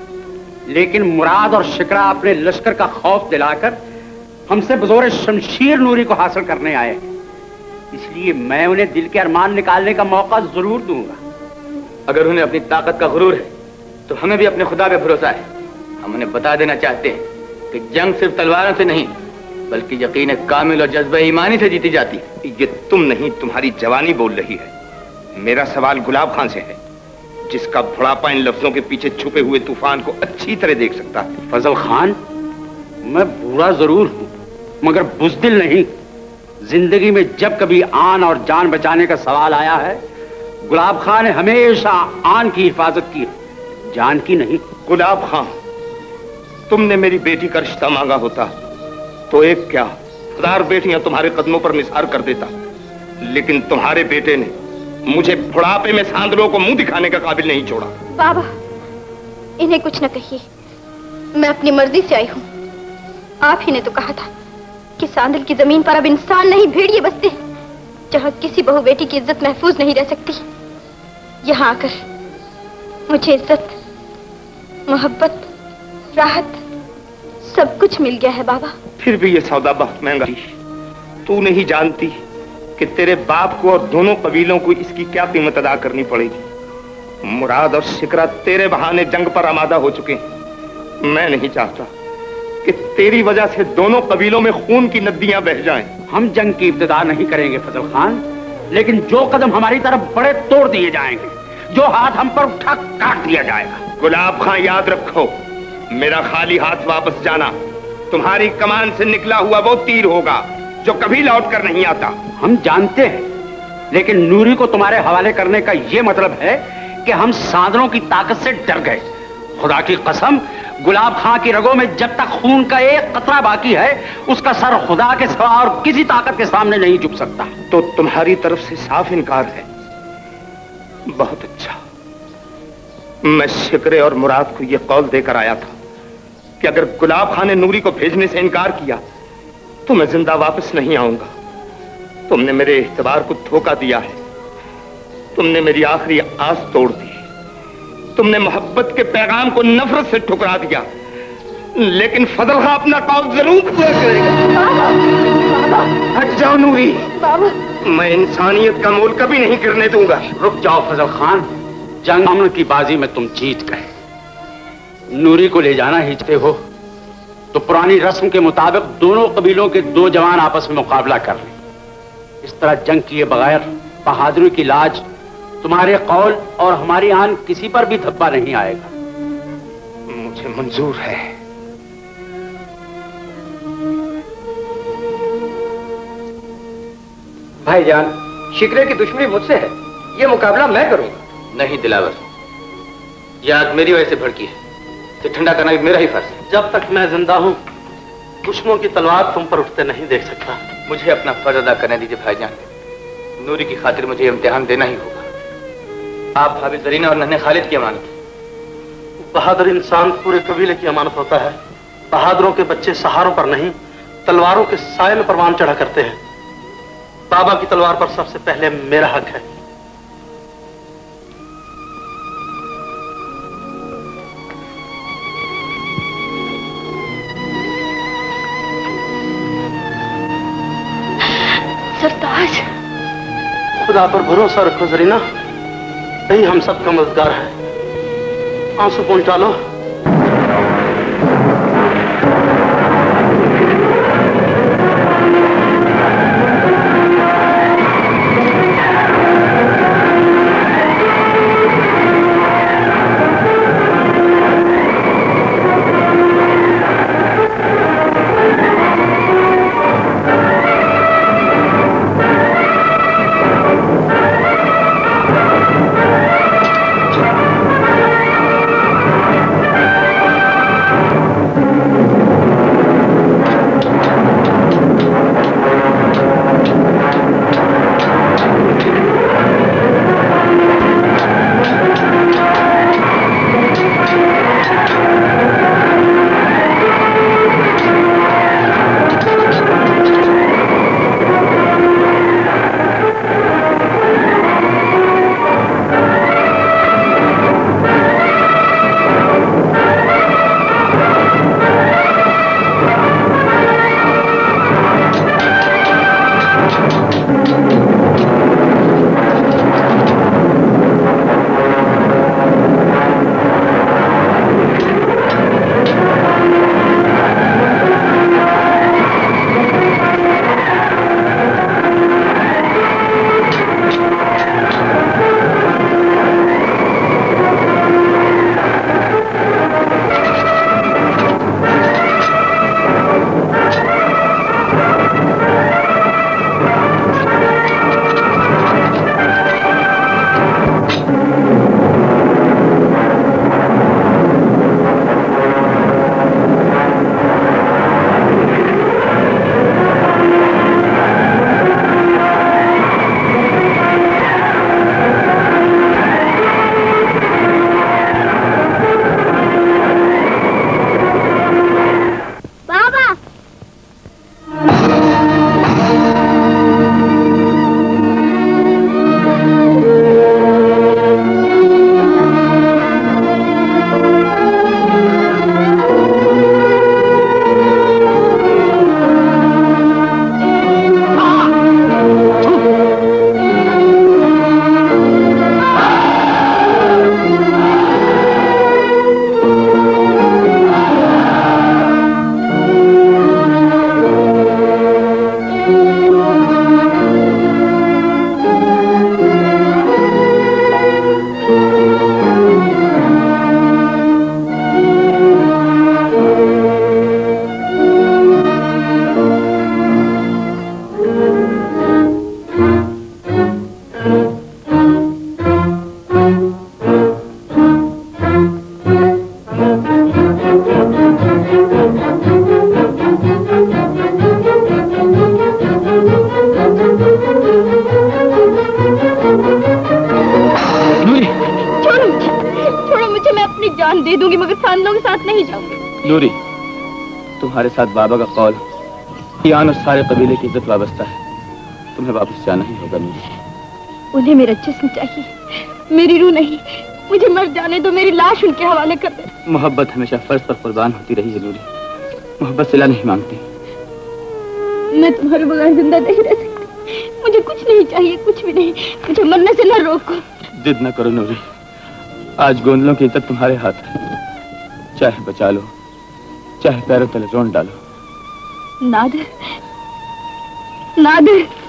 लेकिन मुराद और शिकरा अपने लश्कर का खौफ दिलाकर हमसे बजोर शमशीर नूरी को हासिल करने आए, इसलिए मैं उन्हें दिल के अरमान निकालने का मौका जरूर दूंगा। अगर उन्हें अपनी ताकत का गुरूर है तो हमें भी अपने खुदा पे भरोसा है। हम उन्हें बता देना चाहते हैं कि जंग सिर्फ तलवारों से नहीं बल्कि यकीन कामिल और जज्बा ईमानी से जीती जाती है। ये तुम नहीं, तुम्हारी जवानी बोल रही है। मेरा सवाल गुलाब खां से है, जिसका बुढ़ापा इन लफ्जों के पीछे छुपे हुए तूफान को अच्छी तरह देख सकता है। फजल खान, मैं बूढ़ा जरूर हूं मगर बुज़दिल नहीं। जिंदगी में जब कभी आन और जान बचाने का सवाल आया है, गुलाब खां ने हमेशा आन की हिफाजत की, जान की नहीं। गुलाब खां, तुमने मेरी बेटी का रिश्ता मांगा होता तो एक क्या 1000 बेटियां तुम्हारे कदमों पर निसार कर देता, लेकिन तुम्हारे बेटे ने मुझे बुढ़ापे में सांदलों को मुंह दिखाने का काबिल नहीं छोड़ा। बाबा, इन्हें कुछ न कहिए, मैं अपनी मर्जी से आई हूँ। आप ही ने तो कहा था कि सांदल की जमीन पर अब इंसान नहीं भेड़िए बसते, जहाँ किसी बहू बेटी की इज्जत महफूज नहीं रह सकती। यहाँ आकर मुझे इज्जत, मोहब्बत, राहत सब कुछ मिल गया है बाबा। फिर भी ये सौदा बहुत महंगा। तू नहीं जानती कि तेरे बाप को और दोनों कबीलों को इसकी क्या कीमत अदा करनी पड़ेगी। मुराद और शिकरा तेरे बहाने जंग पर आमादा हो चुके हैं। मैं नहीं चाहता कि तेरी वजह से दोनों कबीलों में खून की नदियां बह जाएं। हम जंग की इब्तिदा नहीं करेंगे फजल खान, लेकिन जो कदम हमारी तरफ बड़े तोड़ दिए जाएंगे, जो हाथ हम पर उठा काट दिया जाएगा। गुलाब खां, याद रखो, मेरा खाली हाथ वापस जाना तुम्हारी कमान से निकला हुआ वो तीर होगा जो कभी लौट कर नहीं आता। हम जानते हैं, लेकिन नूरी को तुम्हारे हवाले करने का यह मतलब है कि हम सांदलों की ताकत से डर गए। खुदा की कसम, गुलाब खां की रगों में जब तक खून का एक कतरा बाकी है, उसका सर खुदा के सिवा और किसी ताकत के सामने नहीं झुक सकता। तो तुम्हारी तरफ से साफ इनकार है। बहुत अच्छा, मैं शिकरे और मुराद को यह कौल देकर आया था कि अगर गुलाब खां ने नूरी को भेजने से इनकार किया तो मैं जिंदा वापस नहीं आऊंगा। तुमने मेरे इख्तिबार को धोखा दिया है, तुमने मेरी आखिरी आस तोड़ दी, तुमने मोहब्बत के पैगाम को नफरत से ठुकरा दिया, लेकिन फजल खां अपना कौल जरूर पूरा करेगा। हट जाओ नूरी, मैं इंसानियत का मोल कभी नहीं गिरने दूंगा। रुक जाओ फजल खान, जंग अमन की बाजी में तुम जीत गए। नूरी को ले जाना ही चाहते हो तो पुरानी रस्म के मुताबिक दोनों कबीलों के 2 जवान आपस में मुकाबला कर लें। इस तरह जंग किए बगैर बहादुरी की लाज तुम्हारे कौल और हमारी आन किसी पर भी धब्बा नहीं आएगा। मुझे मंजूर है। भाईजान, शिकरे की दुश्मनी मुझसे है, ये मुकाबला मैं करूंगा। नहीं दिलावर, ये आग मेरी वजह से भड़की है, इसे ठंडा करना भी मेरा ही फर्ज है। जब तक मैं जिंदा हूं दुश्मनों की तलवार तुम पर उठते नहीं देख सकता। मुझे अपना फर्ज अदा करने दीजिए भाईजान, नूरी की खातिर मुझे इम्तिहान देना ही होगा। आप भाभी जरीना और नन्हे खालिद की अमानत। बहादुर इंसान पूरे कबीले की अमानत होता है। बहादुरों के बच्चे सहारों पर नहीं तलवारों के साए में परवान चढ़ा करते हैं। बाबा की तलवार पर सबसे पहले मेरा हक है। सरताज, खुदा पर भरोसा रखो जरीना, यही हम सबका मददगार है। आंसू पहुंचा लो। नूरी, तुम्हारे साथ बाबा का कौल यान और सारे कबीले की इज्जत वाबस्ता है, तुम्हें वापस जाना ही होगा नूरी। उन्हें मेरा जिस्म चाहिए, मेरी रूह नहीं। मुझे मर जाने दो, मेरी लाश उनके हवाले कर दे। मोहब्बत हमेशा फर्ज पर कुर्बान होती रही है नूरी, मोहब्बत सिला नहीं मांगती। मैं तुम्हारे बगैर जिंदा नहीं रह सकती। मुझे कुछ नहीं चाहिए, कुछ भी नहीं। मुझे मरने से न रोको। जिद न करो नूरी, आज गोंदलों की इज्जत तुम्हारे हाथ है। चाहे बचा लो, चाहे पैरों तले रोंद डालो। नादिर, नादिर,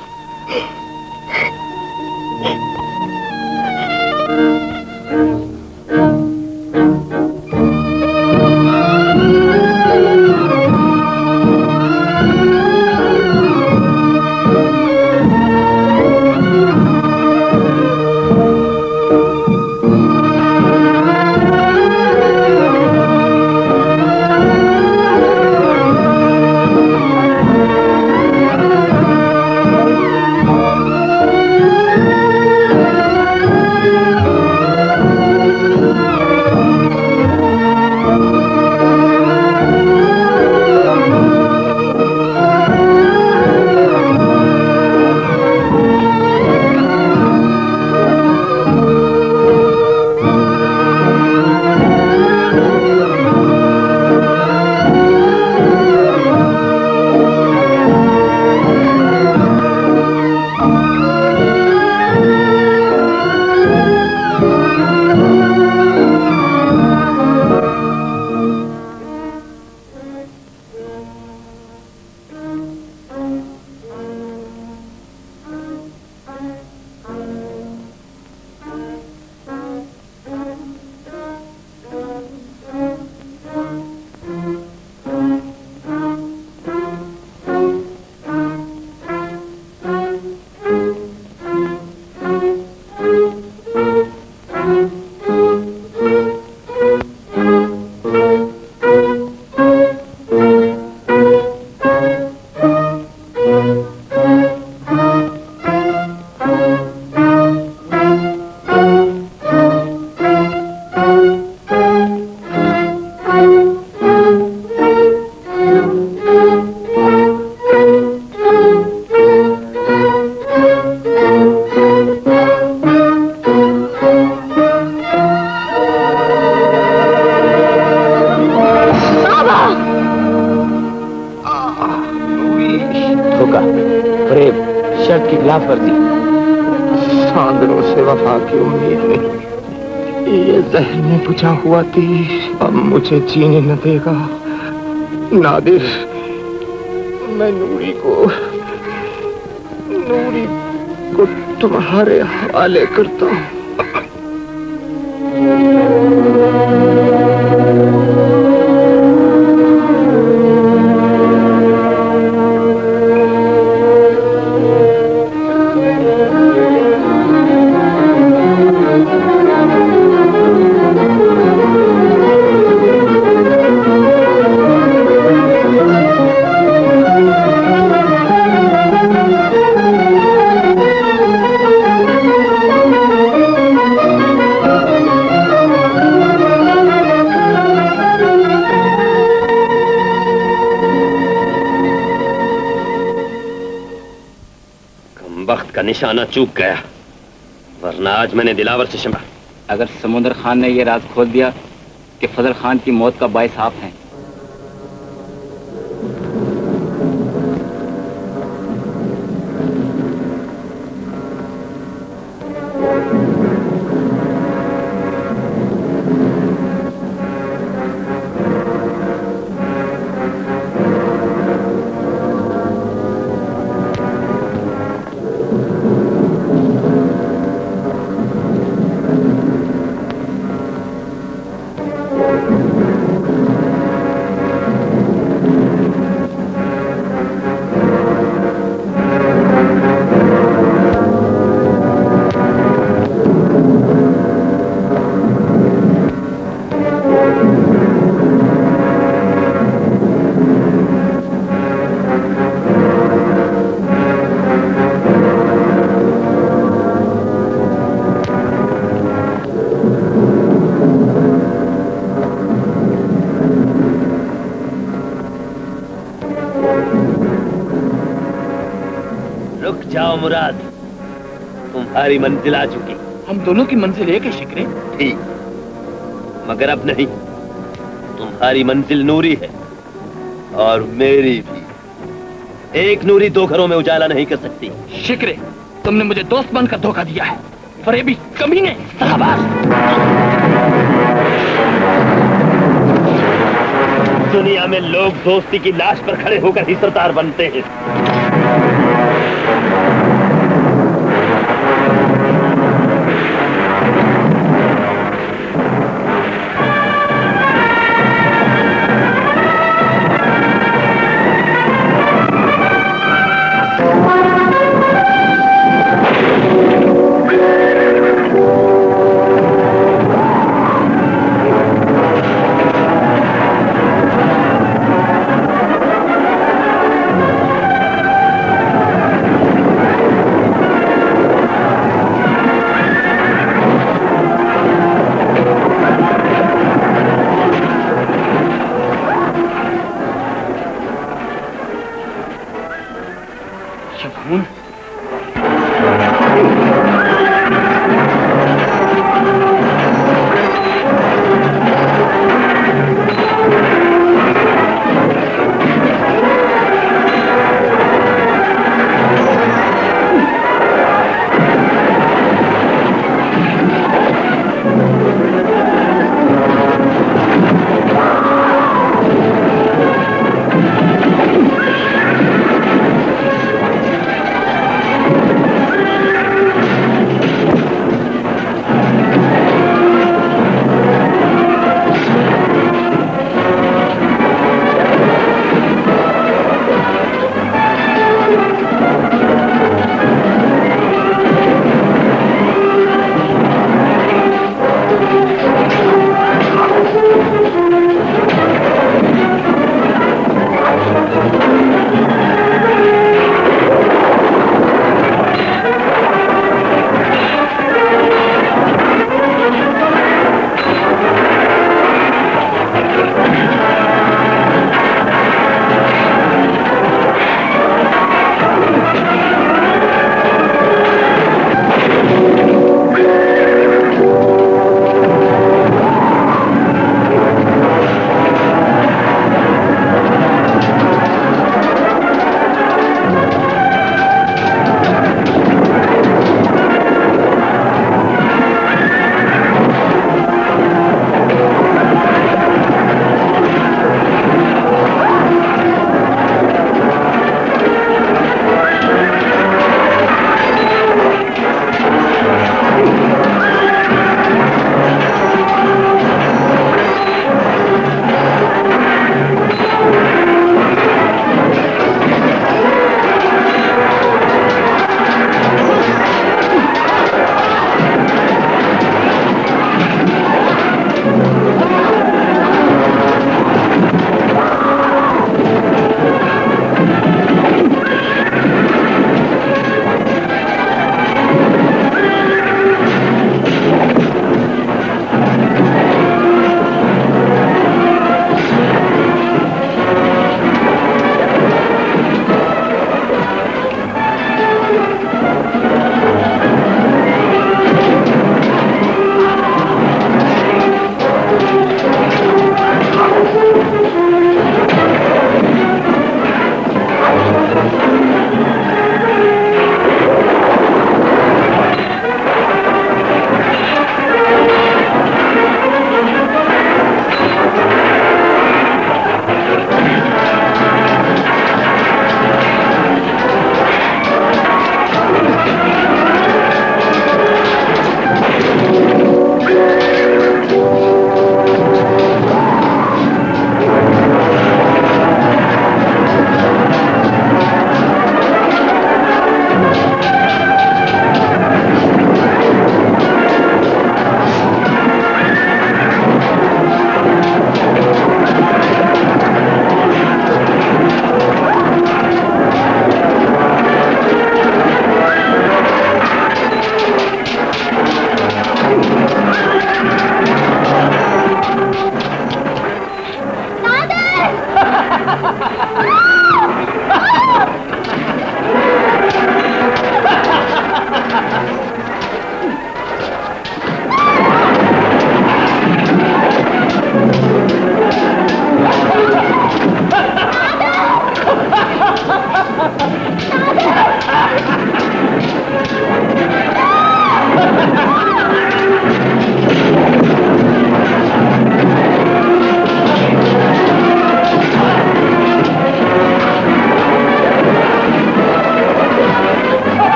सांदरों से वफा की उम्मीद नहीं, ये जहन में बुझा हुआ तीर अब मुझे जीने न देगा। नादिर, मैं नूरी को तुम्हारे हवाले करता हूँ। निशाना चूक गया, वरना आज मैंने दिलावर से शिमला। अगर समुद्र खान ने यह राज खोल दिया कि फजल खान की मौत का बाइस आप हैं, मुराद, तुम्हारी मंजिल आ चुकी। हम दोनों की मंजिल एक है शिकरे। ठीक, मगर अब नहीं। तुम्हारी मंजिल नूरी है और मेरी भी। एक नूरी दो घरों में उजाला नहीं कर सकती। शिकरे, तुमने मुझे दोस्त बनकर धोखा दिया है। फरेबी कमीने, शाबाश। दुनिया में लोग दोस्ती की लाश पर खड़े होकर ही सरदार बनते हैं।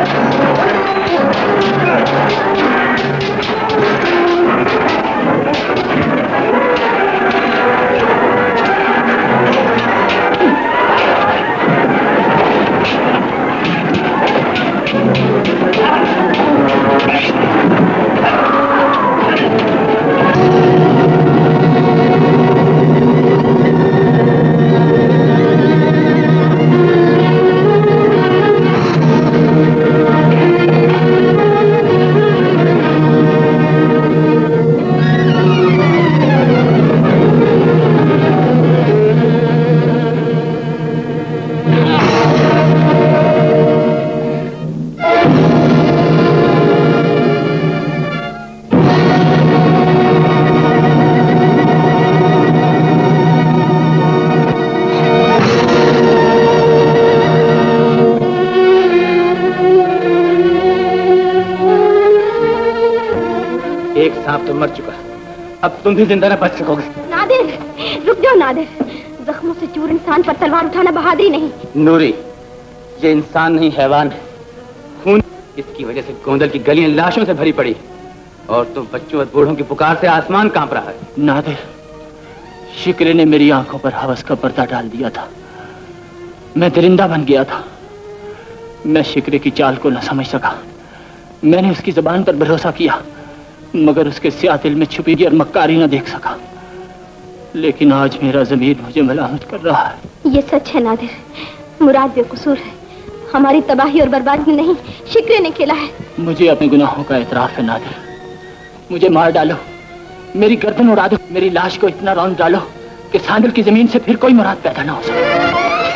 सांप तो मर चुका, अब तुम भी जिंदा न बच सकोगे। नादिर, रुक जाओ नादिर। जख्मों से चूर इंसान पर तलवार उठाना बहादुरी नहीं। नूरी, ये इंसान नहीं हैवान है। खून, इसकी वजह से गोंदल की गलियां लाशों से भरी पड़ी और तो बच्चों और बूढ़ों की पुकार से आसमान कांप रहा है। नादिर, शिकरे ने मेरी आंखों पर हवस का पर्दा डाल दिया था। मैं दरिंदा बन गया था। मैं शिकरे की चाल को न समझ सका। मैंने उसकी जबान पर भरोसा किया, मगर उसके स्याह दिल में छुपी और मक्कारी न देख सका। लेकिन आज मेरा ज़मीर मुझे मलामत कर रहा है। ये सच है नादिर, मुराद बेकसूर है। हमारी तबाही और बर्बादी में नहीं, शिकरे ने खेला है। मुझे अपने गुनाहों का एतराफ है नादिर। मुझे मार डालो, मेरी गर्दन उड़ा दो, मेरी लाश को इतना रौंद डालो कि सांदल की जमीन से फिर कोई मुराद पैदा ना हो सके।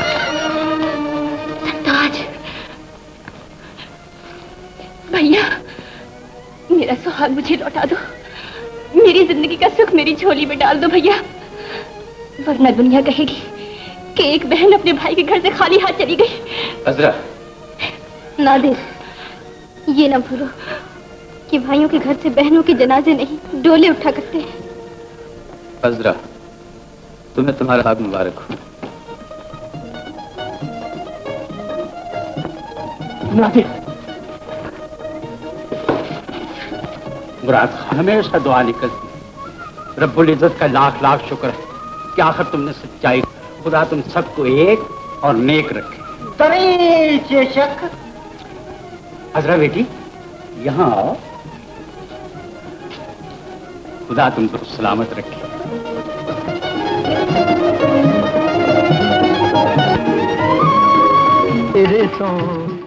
सरताज, भैया, मेरा सुहाग मुझे लौटा दो। मेरी जिंदगी का सुख मेरी झोली में डाल दो भैया, वरना दुनिया कहेगी कि एक बहन अपने भाई के घर से खाली हाथ चली गई। अजरा, नादिर, ये ना भूलो कि भाइयों के घर से बहनों के जनाजे नहीं, डोले उठा करते हैं। अजरा, तुम्हें तुम्हारा भाग मुबारक हो। नादिर, मुराद हमेशा दुआ निकलती। रब्बुल इज्जत का लाख लाख शुक्र है कि आखिर तुमने सच्चाई, खुदा तुम सबको एक और नेक रखे। शक। अजरा बेटी, यहाँ आओ। खुदा तुमको सलामत रखे। तेरे सो